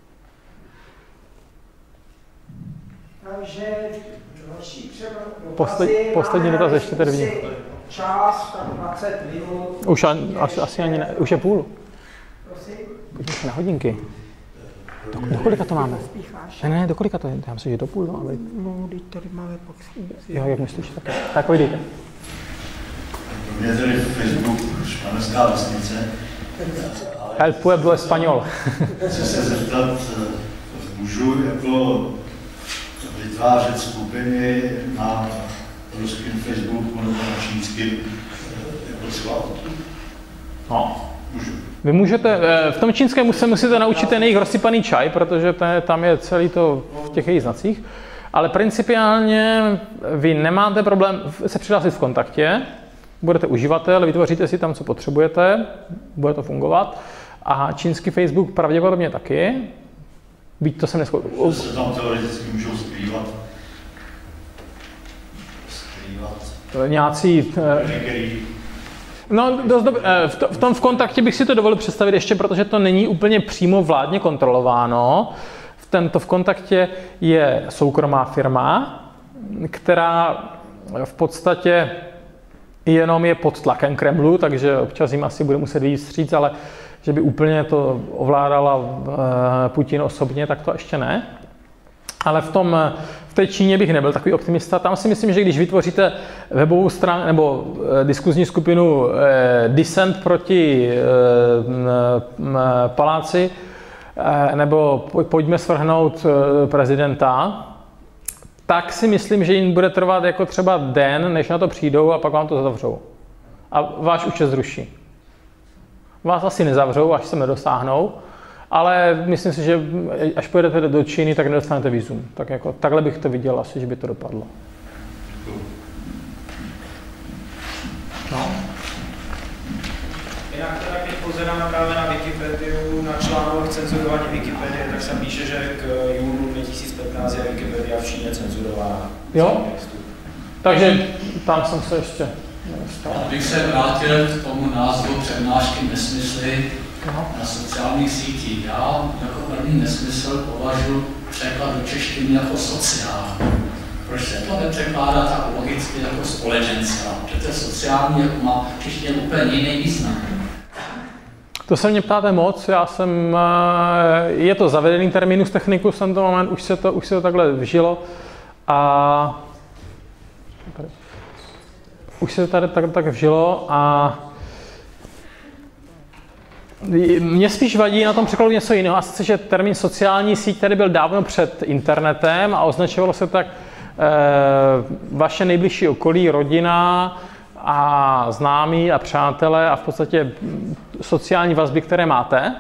Takže další třeba Posled, poslední dotaz ještě tady vidím. Čas, tak dvacet minut. Už an, asi, asi ani ne, už je půl. Prosím? Pojďme si na hodinky. Do, do kolika to máme? Ne, ne, do kolika to je? Já myslím, že do půl, no, ale... No, teď tady máme pak... Jo, jak myslíš, tak, tak pojdejte. Pro mě tady Facebook španělská vesnice. El pueblo español. Chci se zeptat, můžu jako vytvářet skupiny na ruském Facebooku nebo na čínském jako třeba? No. Můžu. Vy můžete, v tom čínském se musíte naučit ten jejich rozsypaný čaj, protože ten, tam je celý to v těch jejich znacích. Ale principiálně vy nemáte problém se přihlásit v kontaktě, budete uživatel, vytvoříte si tam, co potřebujete, bude to fungovat. A čínský Facebook pravděpodobně taky. Byť to jsem neskoušel. Se tam teoreticky můžou skrývat. Skrývat. Nějací... No, dost dob... v tom v kontaktě bych si to dovolil představit ještě, protože to není úplně přímo vládně kontrolováno. V tento v kontaktě je soukromá firma, která v podstatě jenom je pod tlakem Kremlu, takže občas jim asi bude muset vyjít vstříc, ale že by úplně to ovládala Putin osobně, tak to ještě ne. Ale v, tom, v té Číně bych nebyl takový optimista. Tam si myslím, že když vytvoříte webovou stranu nebo eh, diskuzní skupinu eh, Dissent proti eh, eh, paláci, eh, nebo pojďme svrhnout eh, prezidenta, tak si myslím, že jim bude trvat jako třeba den, než na to přijdou a pak vám to zavřou. A váš účet zruší. Vás asi nezavřou, až se nedosáhnou, ale myslím si, že až pojedete do Číny, tak nedostanete vízum. Tak jako, takhle bych to viděl asi, že by to dopadlo. No. Jinak teda, když pozerám právě na Wikipediu, na článek cenzurování Wikipedie, tak se píše, že k júnu dva tisíce patnáct je Wikipedia v Číně cenzurovaná. Jo? Takže tam jsem se ještě nedostal. Abych se vrátil k tomu názvu přednášky Nesmysly Aha. na sociálních sítích. Já jako první nesmysl považuji překlad do češtiny jako sociální. Proč se to nepřekládá tak logicky jako společenská? Protože sociální jako má v češtině úplně jiný význam. To se mě ptáte moc, já jsem, je to zavedený terminus technicus v tento moment, už se to, už se to takhle vžilo a už se to tady tak, tak vžilo a mě spíš vadí na tom překladu něco jiného, a sice, že termín sociální síť tady byl dávno před internetem a označovalo se tak e, vaše nejbližší okolí, rodina a známí a přátelé a v podstatě sociální vazby, které máte.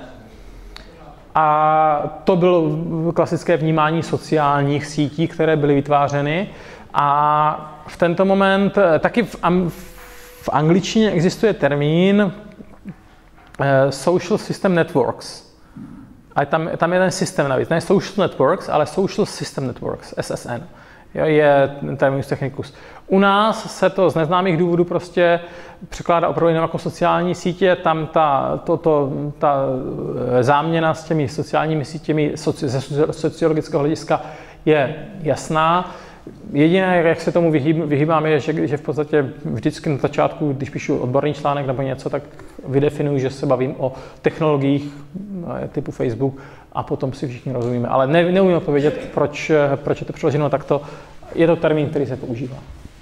A to bylo klasické vnímání sociálních sítí, které byly vytvářeny. A v tento moment taky v, v angličtině existuje termín uh, social system networks. A tam, tam je ten systém navíc. Ne social networks, ale social system networks, S S N. Jo, je terminus technicus. U nás se to z neznámých důvodů prostě překládá opravdu jenom jako sociální sítě, tam ta, to, to, ta záměna s těmi sociálními sítěmi soci, ze sociologického hlediska je jasná. Jediné, jak se tomu vyhýb, vyhýbám, je, že, že v podstatě vždycky na začátku, když píšu odborný článek nebo něco, tak vydefinuju, že se bavím o technologiích typu Facebook a potom si všichni rozumíme. Ale ne, neumím odpovědět, proč, proč je to přeloženo takto. Je to termín, který se používá.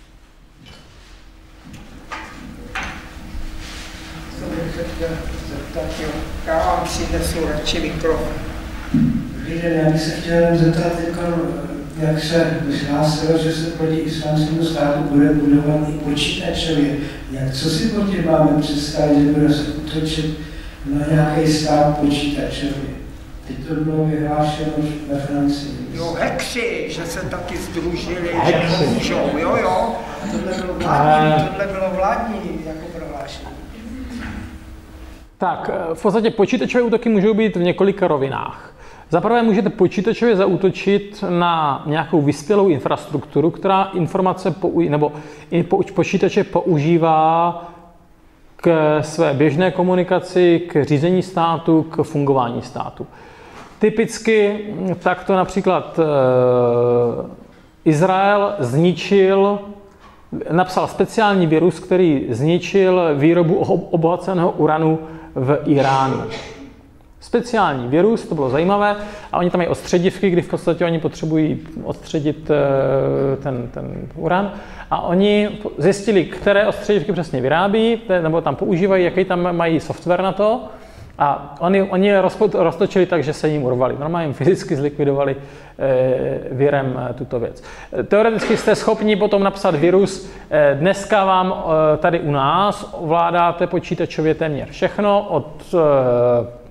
Co bych se chtěl zeptat, jo. Já vám přinesu radši mikrofon. Dobrý den, já bych se chtěl zeptat, jak se vyhlásilo, že se proti islámskému státu bude budovat i počítačově. Jak, co si pod tím máme představit, že bude se útočit na nějaký stát počítačově? Teď to bylo vyhlášeno ve Francii. Jo, hekři, že se taky združili, že můžou, jo, jo. Tohle bylo vládní, tohle bylo vládní jako prohlášení. Tak, v podstatě počítačové útoky můžou být v několika rovinách. Za prvé můžete počítačově zaútočit na nějakou vyspělou infrastrukturu, která informace pou, nebo počítače používá k své běžné komunikaci, k řízení státu, k fungování státu. Typicky takto například e, Izrael zničil, napsal speciální virus, který zničil výrobu obohaceného uranu v Iránu. Speciální virus, to bylo zajímavé, a oni tam mají odstředivky, kdy v podstatě oni potřebují odstředit ten, ten uran, a oni zjistili, které odstředivky přesně vyrábí, nebo tam používají, jaký tam mají software na to, a oni, oni je roztočili tak, že se jim urvali. Normálně jim fyzicky zlikvidovali e, virem e, tuto věc. Teoreticky jste schopni potom napsat virus. E, dneska vám e, tady u nás ovládáte počítačově téměř všechno, od e,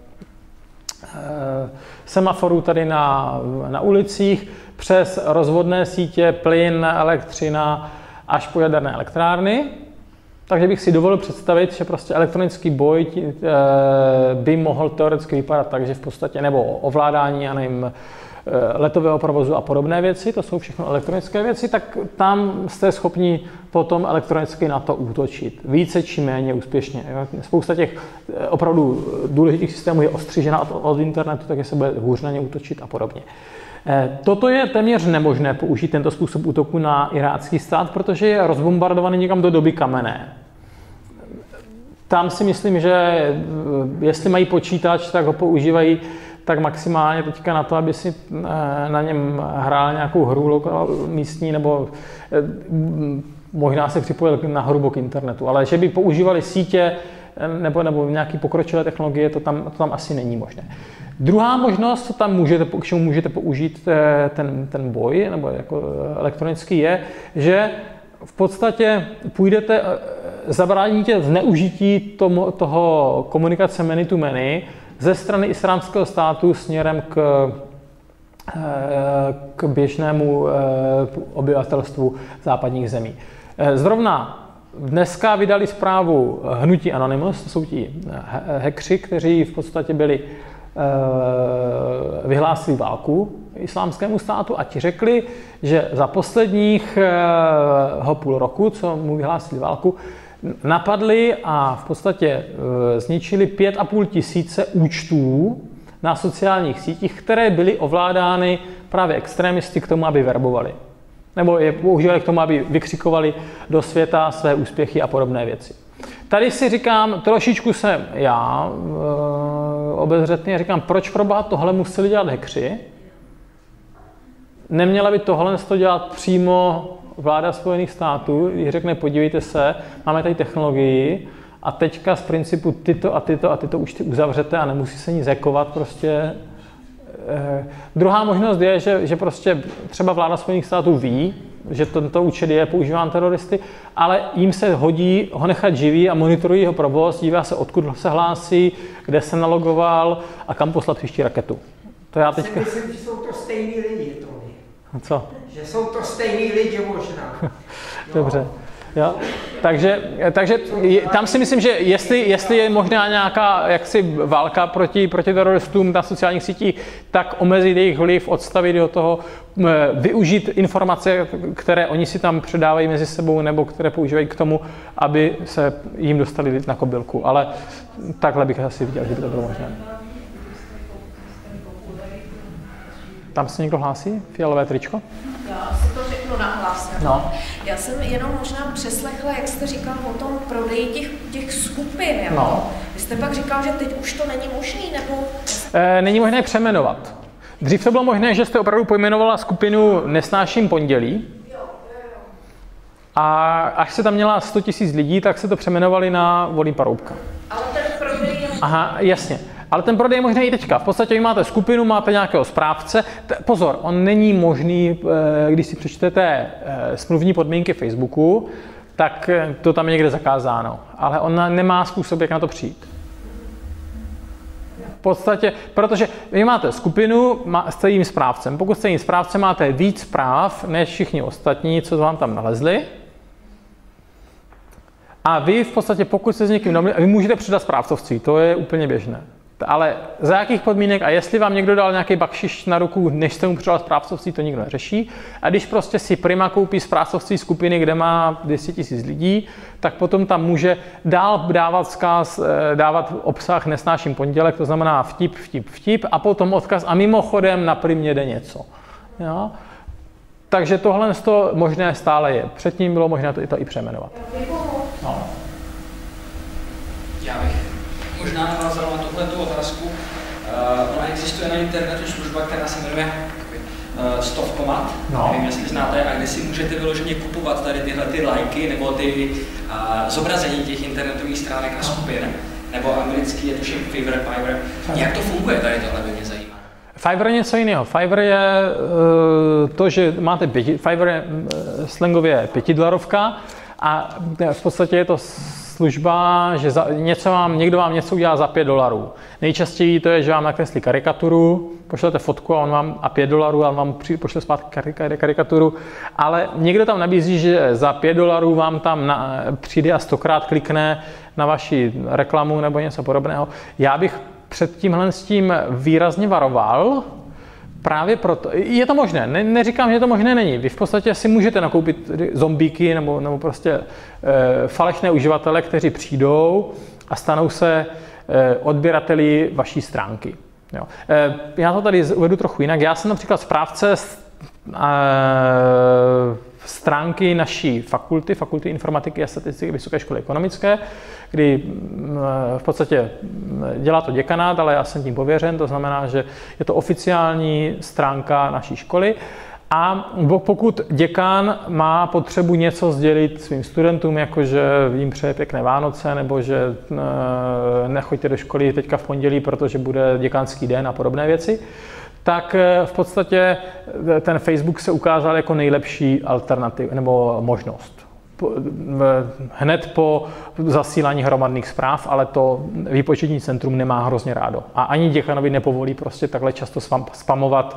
semaforů tady na, na ulicích, přes rozvodné sítě, plyn, elektřina, až po jaderné elektrárny. Takže bych si dovolil představit, že prostě elektronický boj by mohl teoreticky vypadat tak, že v podstatě, nebo ovládání, já nevím, letového provozu a podobné věci, to jsou všechno elektronické věci, tak tam jste schopni potom elektronicky na to útočit. Více či méně úspěšně. Spousta těch opravdu důležitých systémů je ostřížena od, od internetu, takže se bude hůř na ně útočit a podobně. Toto je téměř nemožné použít tento způsob útoku na irácký stát, protože je rozbombardovaný někam do doby kamenné. Tam si myslím, že jestli mají počítač, tak ho používají tak maximálně teďka na to, aby si na něm hrál nějakou hru místní, nebo možná se připojil na hrubo k internetu. Ale že by používali sítě nebo, nebo nějaké pokročilé technologie, to tam, to tam asi není možné. Druhá možnost, co tam můžete, k čemu můžete použít ten, ten boj, nebo jako elektronický, je, že v podstatě půjdete, zabráníte zneužití tomu, toho komunikace many to many ze strany Islámského státu směrem k, k běžnému obyvatelstvu západních zemí. Zrovna dneska vydali zprávu hnutí Anonymous, to jsou ti hackři, kteří v podstatě byli vyhlásili válku Islámskému státu a ti řekli, že za posledních půl roku, co mu vyhlásili válku, napadli a v podstatě zničili pět a půl tisíce účtů na sociálních sítích, které byly ovládány právě extrémisty k tomu, aby verbovali. Nebo je používali k tomu, aby vykřikovali do světa své úspěchy a podobné věci. Tady si říkám, trošičku jsem já e, obezřetný a říkám, proč pro boha tohle museli dělat hackři? Neměla by tohle dělat přímo vláda Spojených států, když řekne, podívejte se, máme tady technologii a teďka z principu tyto a tyto a tyto účty uzavřete a nemusí se nic hackovat prostě. Eh, druhá možnost je, že, že prostě třeba vláda Spojených států ví, že tento účet je používán teroristy, ale jim se hodí ho nechat živý a monitorují jeho provoz, dívá se, odkud se hlásí, kde se nalogoval a kam poslat příští raketu. To já teďka... Myslím, že jsou to stejný lidi, Tony. Co? Že jsou to stejný lidi možná. Dobře. Jo. Takže, takže tam si myslím, že jestli, jestli je možná nějaká jaksi válka proti, proti teroristům na sociálních sítích, tak omezit jejich vliv, odstavit do toho, využít informace, které oni si tam předávají mezi sebou nebo které používají k tomu, aby se jim dostali na kobylku. Ale takhle bych asi viděl, že by to bylo možné. Tam se někdo hlásí? Fialové tričko? Já si to řeknu nahlas. No. Já jsem jenom možná přeslechla, jak jste říkal o tom prodeji těch, těch skupin. Jako. No. Vy jste pak říkal, že teď už to není možný, nebo... E, není možné přeměnovat. Dřív to bylo možné, že jste opravdu pojmenovala skupinu Nesnáším pondělí. Jo, jo, jo. A až se tam měla sto tisíc lidí, tak se to přeměnovali na Volí Paroubka. Ale ten prodej je... Aha, jasně. Ale ten prodej je možný i teďka. V podstatě vy máte skupinu, máte nějakého správce. Pozor, on není možný, když si přečtete smluvní podmínky Facebooku, tak to tam je někde zakázáno. Ale on nemá způsob, jak na to přijít. V podstatě, protože vy máte skupinu s jejím správcem. Pokud jste jejím správcem, máte víc práv než všichni ostatní, co vám tam nalezli. A vy v podstatě, pokud se s někým domluvíte, vy můžete předat správcovství, to je úplně běžné. Ale za jakých podmínek a jestli vám někdo dal nějaký bakšiš na ruku, než jste mu předal správcovství, to nikdo neřeší. A když prostě si Prima koupí správcovství skupiny, kde má deset tisíc lidí, tak potom tam může dál dávat vzkaz, dávat obsah Nesnáším pondělek, to znamená vtip, vtip, vtip a potom odkaz a mimochodem na Primě jde něco. Jo? Takže tohle z toho možné stále je. Předtím bylo možné to i, to i přejmenovat. No. Já bych možná navázal na tuhletu otázku. Uh, ona existuje na internetu služba, která se jmenuje uh, Stovkomat. No. Nevím, jestli znáte, a kde si můžete vyloženě kupovat tady tyhle ty lajky nebo ty uh, zobrazení těch internetových stránek a skupin. Nebo anglicky je tuším Fiverr, Fiverr. Jak to funguje tady tohle, by mě zajímá. Fiverr je něco jiného. Fiverr je uh, to, že máte pěti, Fiverr je uh, slangově pětidolarovka a v podstatě je to služba, že za, něco vám, někdo vám něco udělá za pět dolarů. Nejčastěji to je, že vám nakreslí karikaturu, pošlete fotku a on vám a pět dolarů a on vám pošle zpátky karikaturu, ale někdo tam nabízí, že za pět dolarů vám tam na, přijde a stokrát klikne na vaši reklamu nebo něco podobného. Já bych před tímhle s tím výrazně varoval, právě proto, je to možné, ne, neříkám, že to možné není. Vy v podstatě si můžete nakoupit zombíky nebo, nebo prostě e, falešné uživatele, kteří přijdou a stanou se e, odběrateli vaší stránky. Jo. E, já to tady uvedu trochu jinak. Já jsem například správce e, stránky naší fakulty, fakulty informatiky a statistiky Vysoké školy ekonomické, kdy v podstatě dělá to děkanát, ale já jsem tím pověřen, to znamená, že je to oficiální stránka naší školy. A pokud děkan má potřebu něco sdělit svým studentům, jako že jim přeje pěkné Vánoce, nebo že nechoďte do školy teďka v pondělí, protože bude děkanský den a podobné věci, tak v podstatě ten Facebook se ukázal jako nejlepší alternativa nebo možnost. hned po zasílání hromadných zpráv, ale to výpočetní centrum nemá hrozně rádo. A ani děkanovi nepovolí prostě takhle často spamovat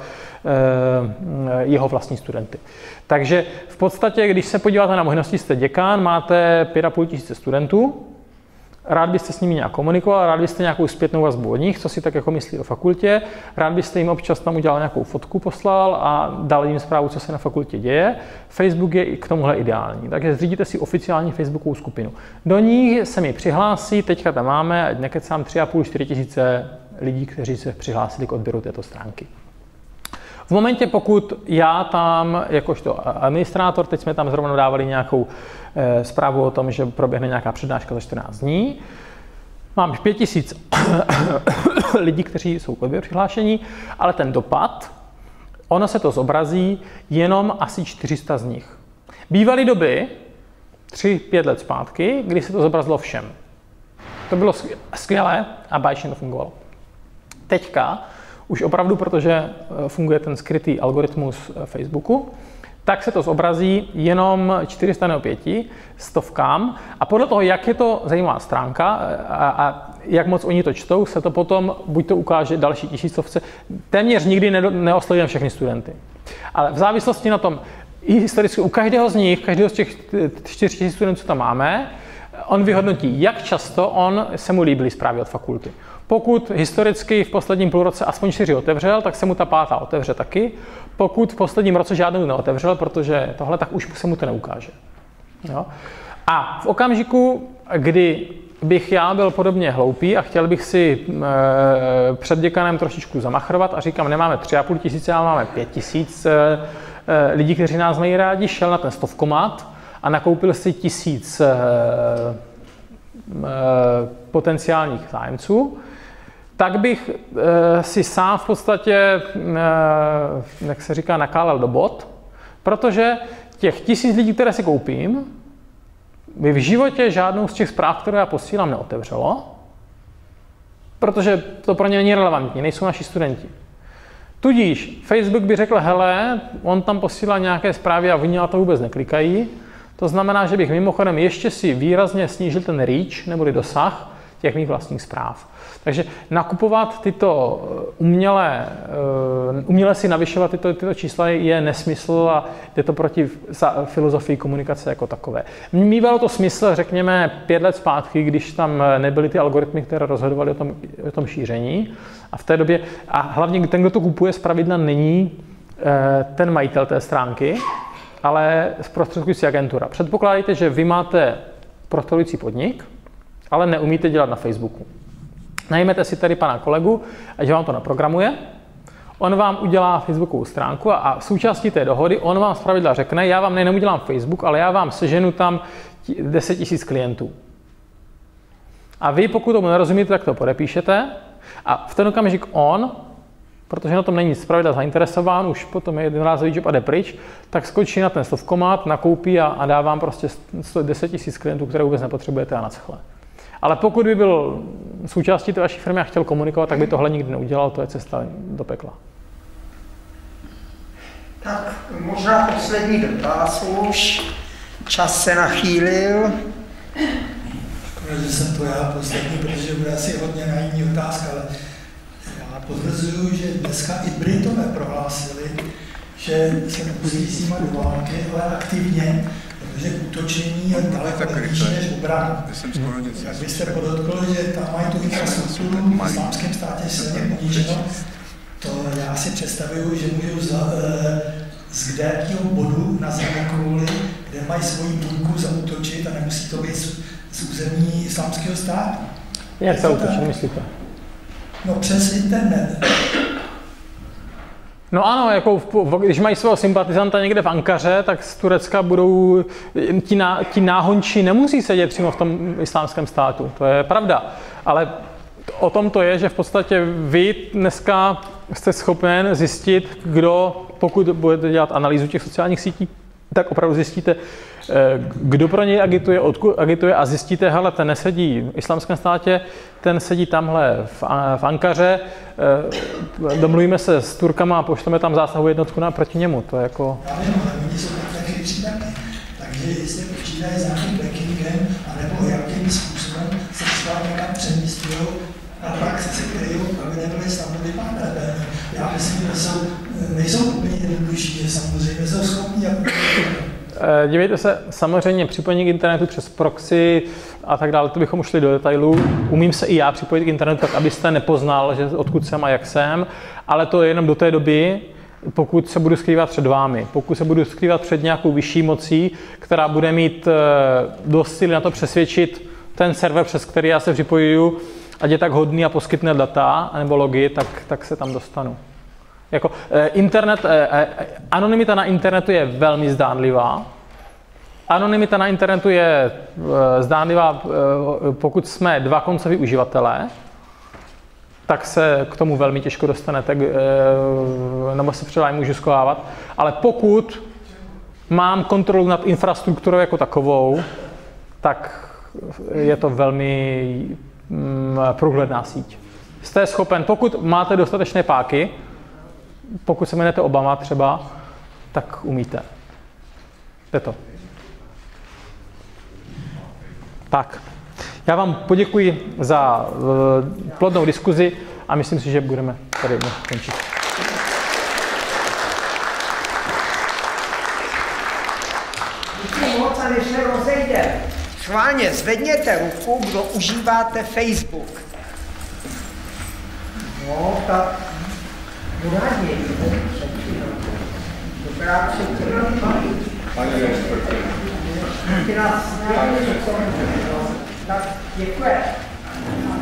jeho vlastní studenty. Takže v podstatě, když se podíváte na možnosti, jste děkan, máte pět a půl tisíce studentů, rád byste s nimi nějak komunikoval, rád byste nějakou zpětnou vazbu od nich, co si tak jako myslí o fakultě, rád byste jim občas tam udělal nějakou fotku, poslal a dal jim zprávu, co se na fakultě děje. Facebook je i k tomuhle ideální, takže zřídíte si oficiální facebookovou skupinu. Do ní se mi přihlásí, teďka tam máme, ať nekecám, tři a půl, čtyři tisíce lidí, kteří se přihlásili k odběru této stránky. V momentě, pokud já tam, jakožto administrátor, teď jsme tam zrovna dávali nějakou e, zprávu o tom, že proběhne nějaká přednáška za čtrnáct dní, mám pět tisíc lidí, kteří jsou k odběru přihlášení, ale ten dopad, ono se to zobrazí jenom asi čtyři sta z nich. Bývaly doby, tři pět let zpátky, kdy se to zobrazilo všem. To bylo skvělé a báječně to fungovalo. Teďka, už opravdu, protože funguje ten skrytý algoritmus Facebooku, tak se to zobrazí jenom čtyři sta nebo pět stovkám a podle toho, jak je to zajímavá stránka a, a jak moc oni to čtou, se to potom buď to ukáže další tisícovce. Téměř nikdy neoslovíme všechny studenty. Ale v závislosti na tom, i historicky u každého z nich, každého z těch čtyř tisíc studentů, co tam máme, on vyhodnotí, jak často on se mu líbily zprávy od fakulty. Pokud historicky v posledním půlroce aspoň čtyři otevřel, tak se mu ta pátá otevře taky. Pokud v posledním roce žádnou neotevřel, protože tohle, tak už se mu to neukáže. Jo? A v okamžiku, kdy bych já byl podobně hloupý a chtěl bych si e, před děkanem trošičku zamachrovat a říkám, nemáme tři a půl tisíce, ale máme pět tisíc e, e, lidí, kteří nás mají rádi, šel na ten stovkomat a nakoupil si tisíc e, e, potenciálních zájemců, tak bych e, si sám v podstatě, e, jak se říká, nakálel do bot, protože těch tisíc lidí, které si koupím, by v životě žádnou z těch zpráv, které já posílám, neotevřelo, protože to pro ně není relevantní, nejsou naši studenti. Tudíž Facebook by řekl, hele, on tam posílá nějaké zprávy a oni na to vůbec neklikají. To znamená, že bych mimochodem ještě si výrazně snížil ten reach, neboli dosah těch mých vlastních zpráv. Takže nakupovat tyto umělé, uměle si navyšovat tyto, tyto čísla je nesmysl a jde to proti filozofii komunikace jako takové. Mívalo to smysl, řekněme, pět let zpátky, když tam nebyly ty algoritmy, které rozhodovaly o tom, o tom šíření. A v té době, a hlavně ten, kdo to kupuje, zpravidla není ten majitel té stránky, ale zprostředkující agentura. Předpokládejte, že vy máte prosperující podnik, ale neumíte dělat na Facebooku. Najmete si tady pana kolegu, ať vám to naprogramuje, on vám udělá Facebookovou stránku a, a součástí té dohody on vám zpravidla řekne, já vám nejenom udělám Facebook, ale já vám seženu tam deset tisíc klientů. A vy, pokud tomu nerozumíte, tak to podepíšete a v ten okamžik on, protože na tom není zpravidla zainteresován, už potom je jednorázový job a jde pryč, tak skočí na ten stovkomat, nakoupí a, a dá vám prostě deset tisíc klientů, které vůbec nepotřebujete a naschle. Ale pokud by byl součástí té vaší firmy a chtěl komunikovat, tak by tohle nikdy neudělal, to je cesta do pekla. Tak možná poslední dotaz už. Čas se nachýlil. Škoda, že jsem to já poslední, protože bude asi hodně naivní otázka, ale já potvrzuju, že dneska i Britové prohlásili, že se nepustí s nimi do války, ale aktivně, protože útočení je daleko lepší než obrana. Jak byste podotkl, že tam mají tu infrastrukturu v islámském státě silně poničeno, to já si představuju, že můžou za, z kdékého bodu na zeměkouli, kde mají svoji bunku, zaútočit a nemusí to být z, z území islámského státu. Jak se útočí, myslíte? No přes internet. No ano, jako v, když mají svého sympatizanta někde v Ankaře, tak z Turecka budou, ti, ná, ti náhonči nemusí sedět přímo v tom islámském státu, to je pravda. Ale o tom to je, že v podstatě vy dneska jste schopen zjistit, kdo, pokud budete dělat analýzu těch sociálních sítí, tak opravdu zjistíte, kdo pro něj agituje, odkud agituje a zjistíte, hele, ten nesedí v islámském státě, ten sedí tamhle v, v Ankaře, domluvíme se s Turkama a pošleme tam zásahovou jednotku na proti němu, to je jako... Já vím, ale oni jsou taky přídatné, takže jestli počítáte údaje s nějakým backingem, anebo jakým způsobem se třeba někam přemístují a pak se kryjí, aby nebyly snadno vypátrané. Já myslím, že jsou, nejsou úplně jednodušší, samozřejmě jsou schopni. Dívejte se, samozřejmě připojení k internetu přes proxy a tak dále, to bychom šli do detailů. Umím se i já připojit k internetu tak, abyste nepoznal, že odkud jsem a jak jsem, ale to je jenom do té doby, pokud se budu skrývat před vámi. Pokud se budu skrývat před nějakou vyšší mocí, která bude mít dost síly na to přesvědčit ten server, přes který já se připojuju, ať je tak hodný a poskytne data nebo logy, tak, tak se tam dostanu. Jako, eh, internet, eh, eh, anonymita na internetu je velmi zdánlivá. Anonymita na internetu je eh, zdánlivá, eh, pokud jsme dva koncoví uživatelé, tak se k tomu velmi těžko dostanete, eh, nebo se předávání můžu schovávat. Ale pokud mám kontrolu nad infrastrukturou jako takovou, tak je to velmi mm, průhledná síť. Jste schopen, pokud máte dostatečné páky, pokud se jmenujete Obama třeba, tak umíte. Jde to. Tak. Já vám poděkuji za uh, plodnou diskuzi a myslím si, že budeme tady končit. Díky moc a než se rozejde. Schválně zvedněte ruku, kdo užíváte Facebook. No, tak rádi. Dobrá předtím. Tak děkuji.